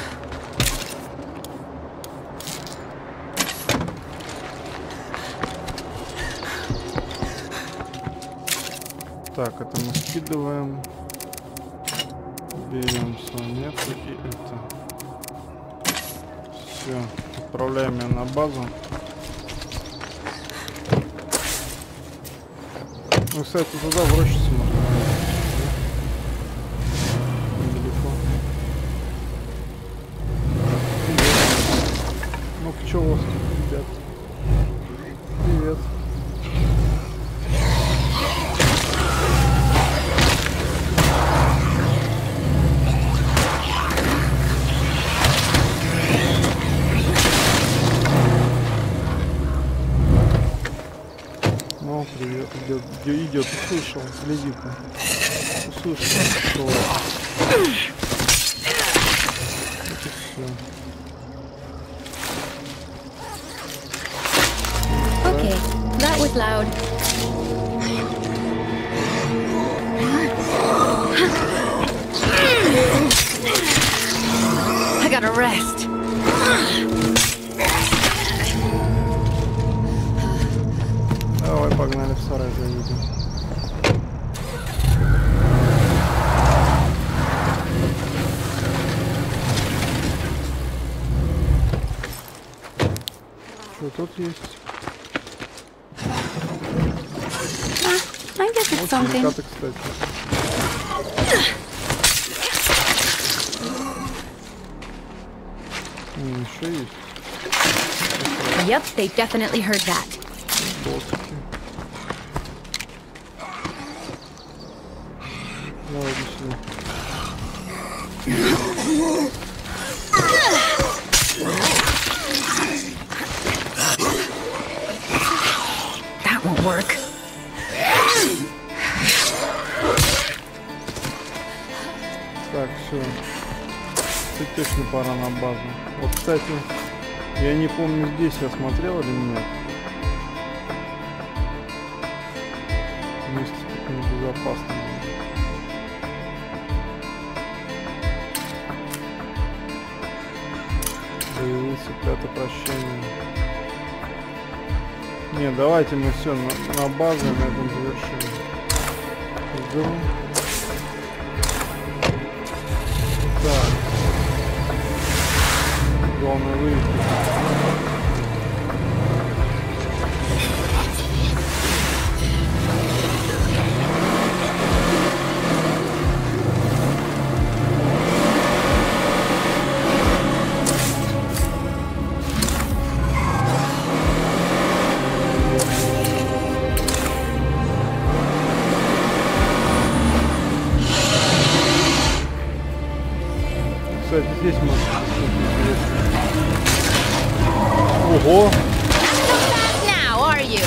Так, это мы скидываем. Берем с вами это и это. Все, отправляем ее на базу. Ну, кстати, туда в рощицу можно. Недалеко. Ну-ка, что у вас тут, ребят? Привет. Привет, идет, идет, услышал, следи-ка. Услышал, что это все. Okay, that was loud. gotta rest. Давай, погнали в сарай заедем. Что тут есть? I guess it's something. Вот, кстати. Еще есть. Yep, they definitely heard that. Доски. Давай, иди сюда. That won't work. Так, все. Тут точно пора на базу. Вот, кстати, я не помню, здесь я смотрел или нет. Место такое небезопасное. Боевые цыплята прощения. Не, давайте мы все на, на базу на этом завершим. Жду. Так. Главное выехать. Кстати, здесь можно что-то интересное. Ого! Now, are you?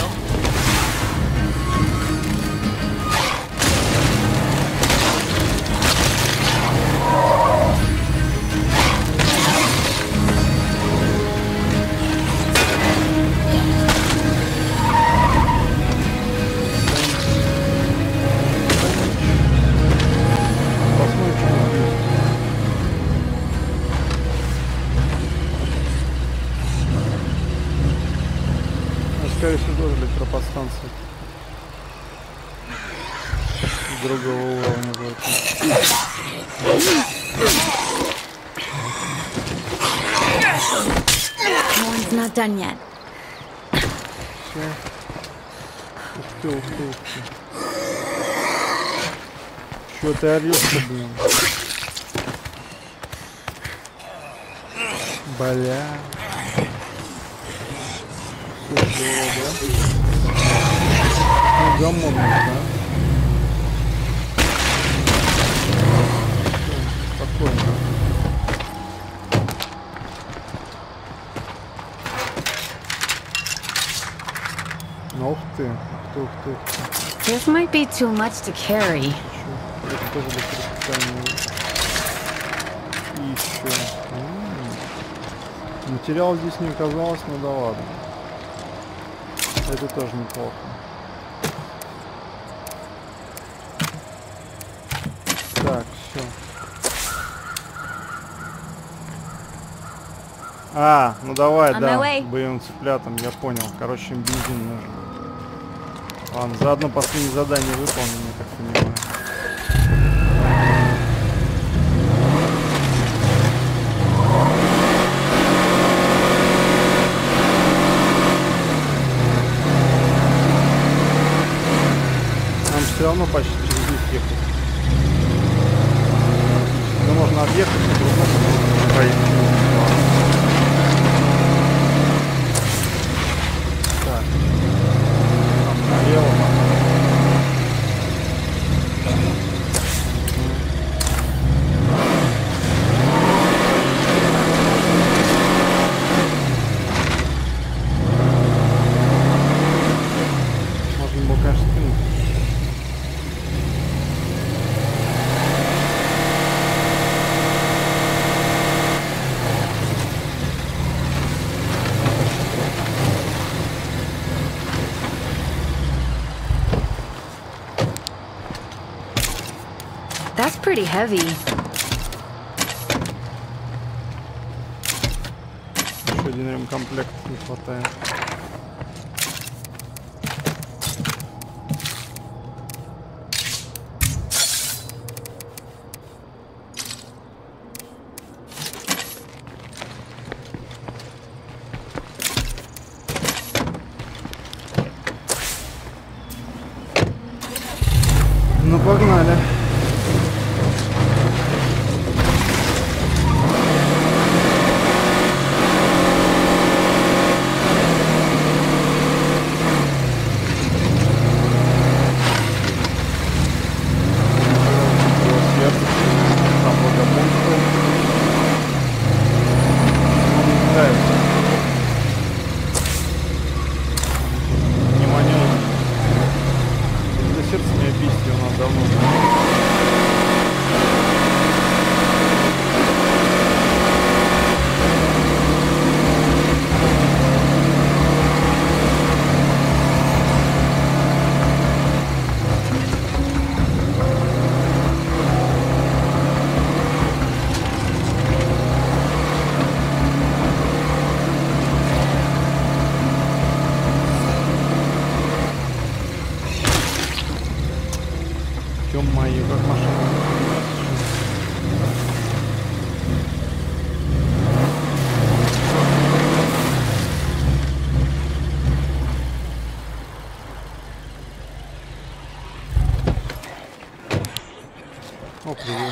Скорее всего, тоже электроподстанция другого уровня будет. One's not done yet. Все. Ух ты, ух ты, ух ты. Чё ты орёшь-то, блин? Бля. Все здорово, да? Ну, гамон, да? Спокойно. Ну, ух ты, ух ты, ух ты, ух ты. This might be too much to carry. Это тоже для перепитания. И еще. М-м-м. Материал здесь не оказалось, но да ладно. Это тоже неплохо. Так, все. А, ну давай, On да, my way. боевым цыплятам, я понял. Короче, им бензин нужен. Ладно, заодно последнее задание выполнено, я так понимаю. Нам все равно почти через них ехать. Ну, можно объехать, но трудно проехать. Так. Там налево. Можно было, конечно, скинуть. That's pretty heavy. Еще один ремкомплект не хватает. Ну погнали. Ё-моё, как машина. О, привет.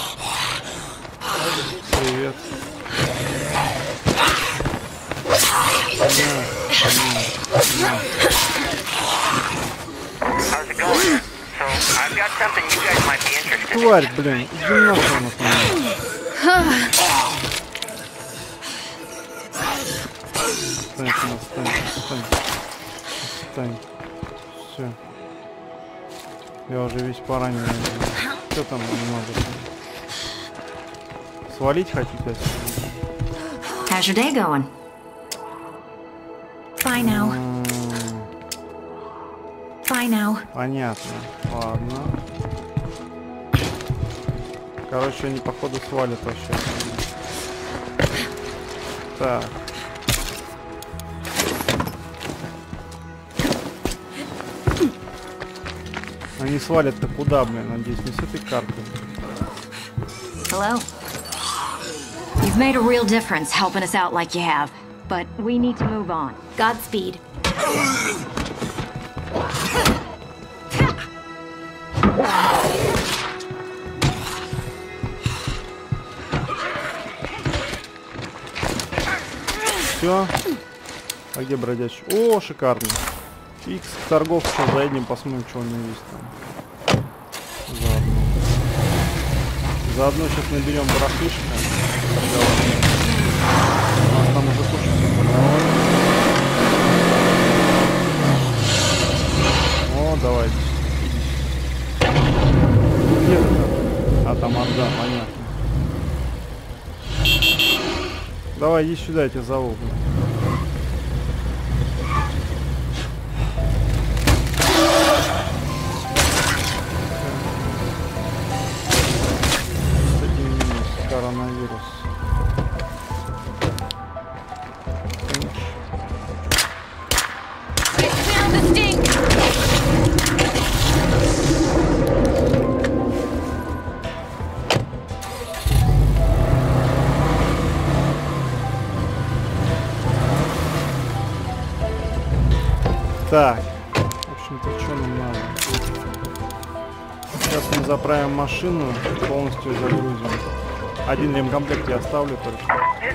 Привет. Тварь, блин, иди нахуй от меня. Встань, встань, встань. Встань. Все. Я уже весь поранен. Что там немного? Свалить хотите? How's your day going? Bye now. Bye now. Понятно. Ладно. Короче, они походу свалят вообще. Так. Они свалят-то куда, блин? Надеюсь, не с этой карты. Hello. You've made a real difference helping us out like you have, but we need to move on. Godspeed. Все. А где бродячий? О, шикарно. Икс, торговца, заедем, посмотрим, что у него есть там. Заодно. Заодно сейчас наберем барахлишко. У нас там уже куча продавали. О, давайте. Где ты? А, там Орда, понятно. Давай, иди сюда, я тебя зову. Коронавирус. Так, в общем-то, что нам надо? Сейчас мы заправим машину, полностью загрузим. Один ремкомплект я оставлю только.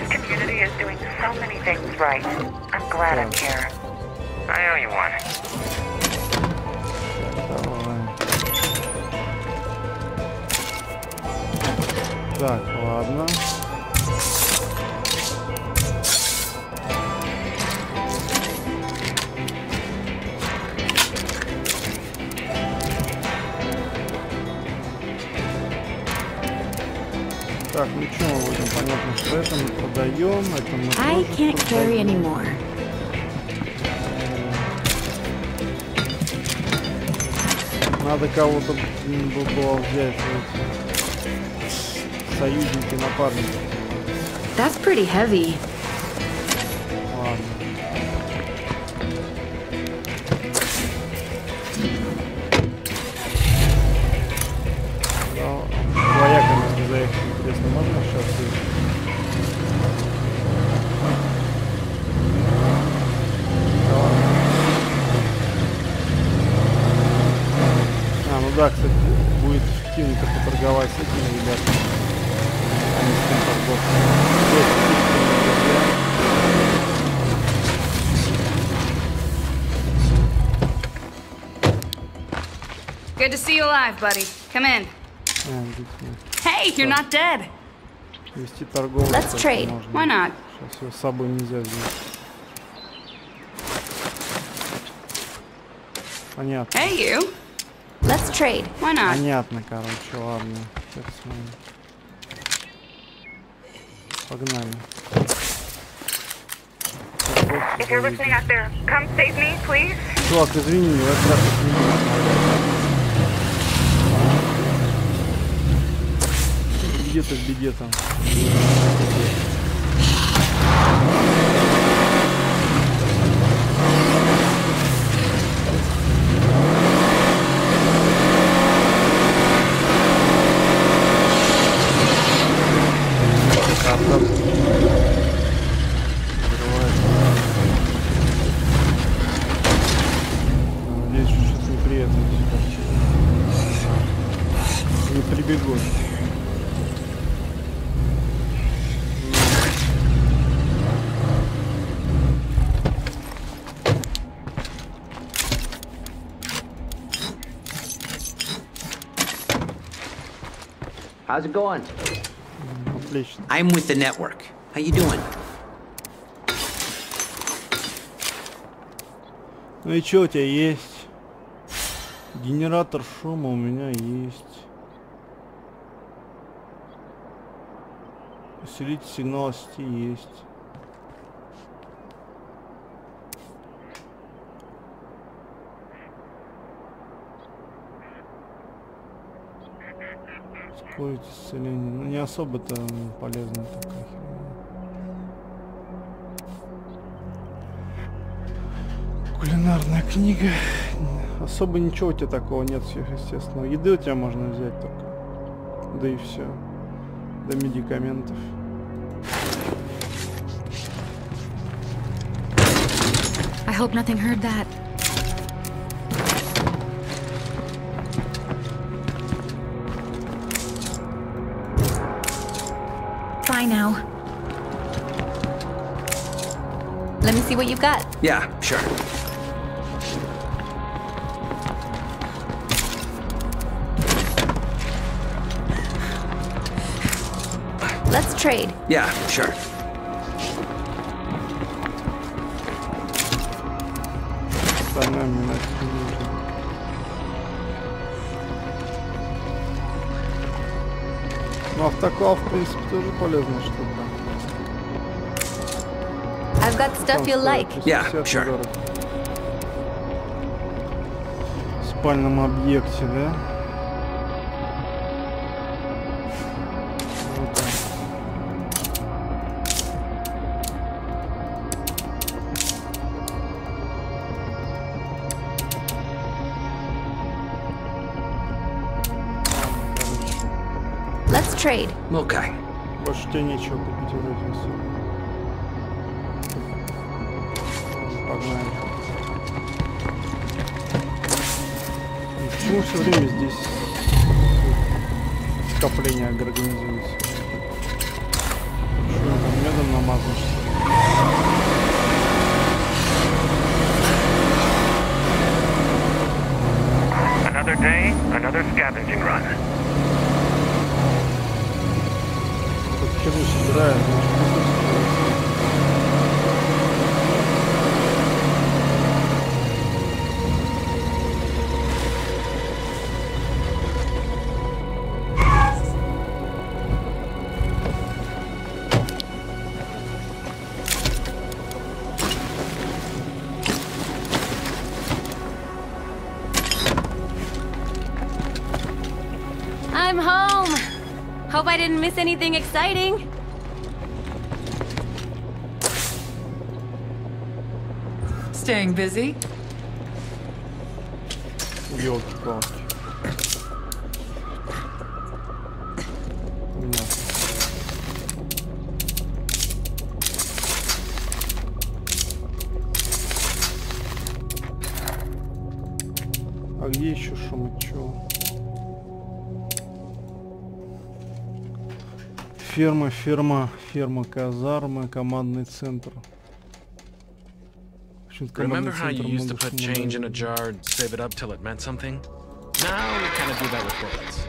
Так, ладно. Так, ну что мы будем? Понятно, что это мы продаем, это мы I тоже can't carry продаем. anymore. Надо кого-то было взять, эти союзники, напарники. That's pretty heavy. интересно, можно сейчас ездить? А, ну да, кстати, будет эффективно как-то торговать с этими ребятами. А не с тем торговцем. Good to see you alive, buddy. Come in. Hey, you're not dead. Вести торговлю. Let's trade. Why not? Сейчас ее с собой нельзя взять. Понятно. Hey, you. Let's trade. Why not? Понятно, короче, ладно. Так, погнали. If you're listening out there, come save me, please. Чувак, извини, я как раз извини. Где-то в беде там. Надеюсь, что сейчас неприятно. Не прибегут. How's it going? Отлично. I'm with the network. How you doing? Ну и что у тебя есть? Генератор шума у меня есть. Усилитель сигнала сети есть. Ускорить исцеление. Ну не особо-то полезная такая херня. Кулинарная книга. Особо ничего у тебя такого нет сверхъестественного. Еды у тебя можно взять только. Да и все. До медикаментов. I hope nothing heard that. Bye now. Let me see what you've got. Yeah, sure. Let's trade. Yeah, sure. Ну, автоклав, в принципе, тоже полезная штука. I've got stuff you like. Yeah, sure. В спальном объекте, да? Let's trade. Okay. Больше тебе нечего купить в этом все. Погнали. И почему все время здесь скопление организуется? Что там медом намазано, что ли? Another day, another scavenging run. Херню собираю, I'm home. Hope I didn't miss anything exciting. Staying busy? Ёлки-палки. А где еще шум? Чё? Ферма, ферма, ферма, казармы, командный центр. Remember how you used to put change in a jar, save it up till it meant something? Now we kind of do that with bullets.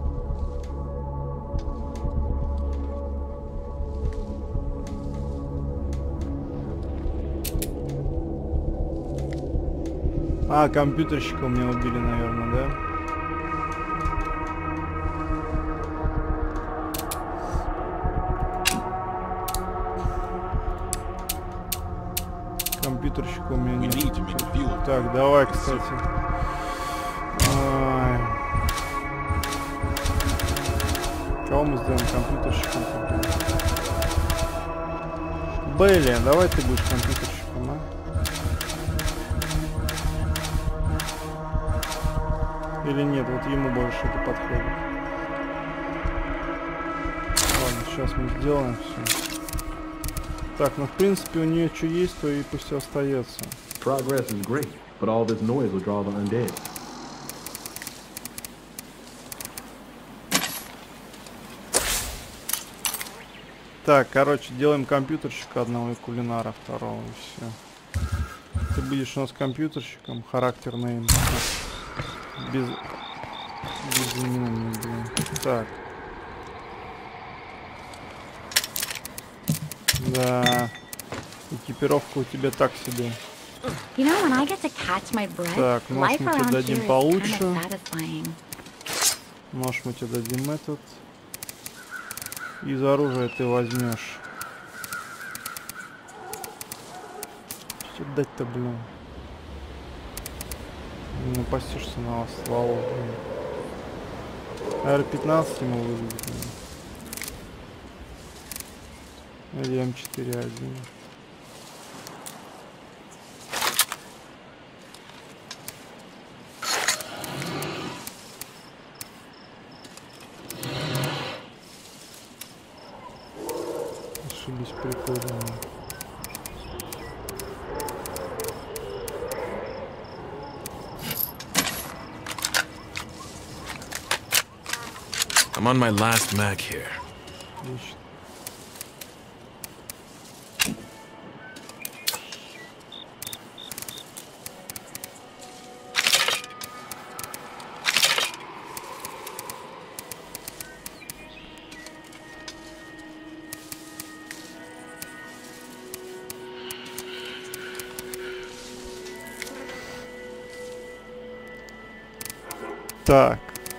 А, компьютерщика у меня убили, наверное, да? Компьютерщика у меня нет. Так, давай, кстати. Ай. Кого мы сделаем компьютерщиком? Бейли, давай ты будешь компьютерщиком, а? Или нет, вот ему больше это подходит. Ладно, сейчас мы сделаем все. Так, ну в принципе у нее что есть, то и пусть остается. Progress is great, but all this noise will draw the undead. Так, короче, делаем компьютерщика одного и кулинара второго, и все. Ты будешь у нас компьютерщиком, характерный. Без... Без имени, блин. Так. Да. Экипировка у тебя так себе. You know, when I get to catch my breath, так, нож мы тебе дадим получше. Нож мы тебе дадим этот. Из оружия ты возьмешь. Что дать-то, блин? Не напастишься на вас, слава. эр пятнадцать ему выглядит. Или эм четыре один. Ошибись, прикольно. I'm on my last mag here. Отлично. Так.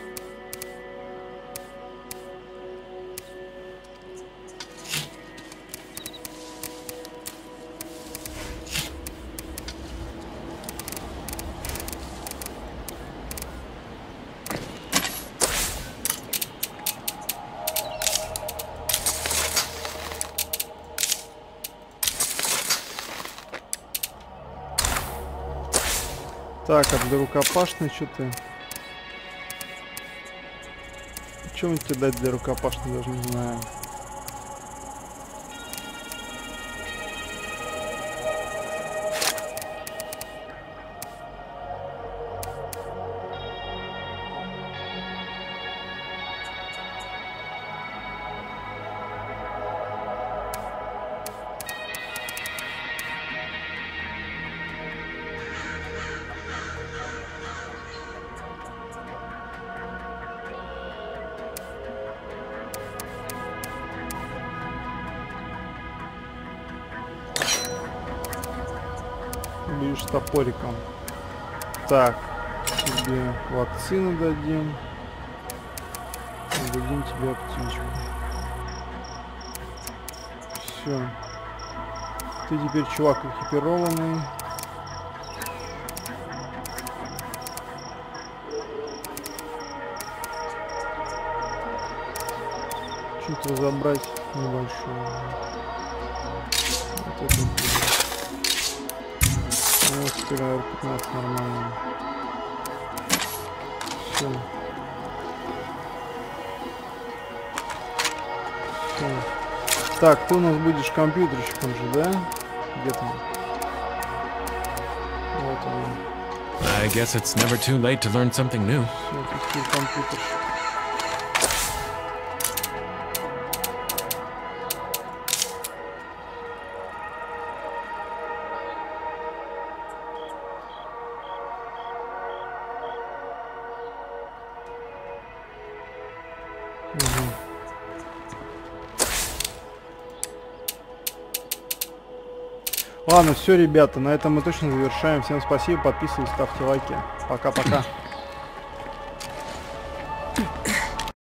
Так, а для рукопашной что ты? Что тебе дать для рукопашной, даже не знаю. Будешь с топориком. Так, тебе вакцину дадим. Дадим тебе аптечку. Все. Ты теперь чувак экипированный. Чуть разобрать небольшое. Вот это. Вот теперь эр пятнадцать нормально. Все. Все. Так, ты у нас будешь компьютерщиком же, да? Где там? Вот он. I guess it's never too late to learn something new. Ладно, все, ребята, на этом мы точно завершаем. Всем спасибо, подписывайтесь, ставьте лайки. Пока-пока.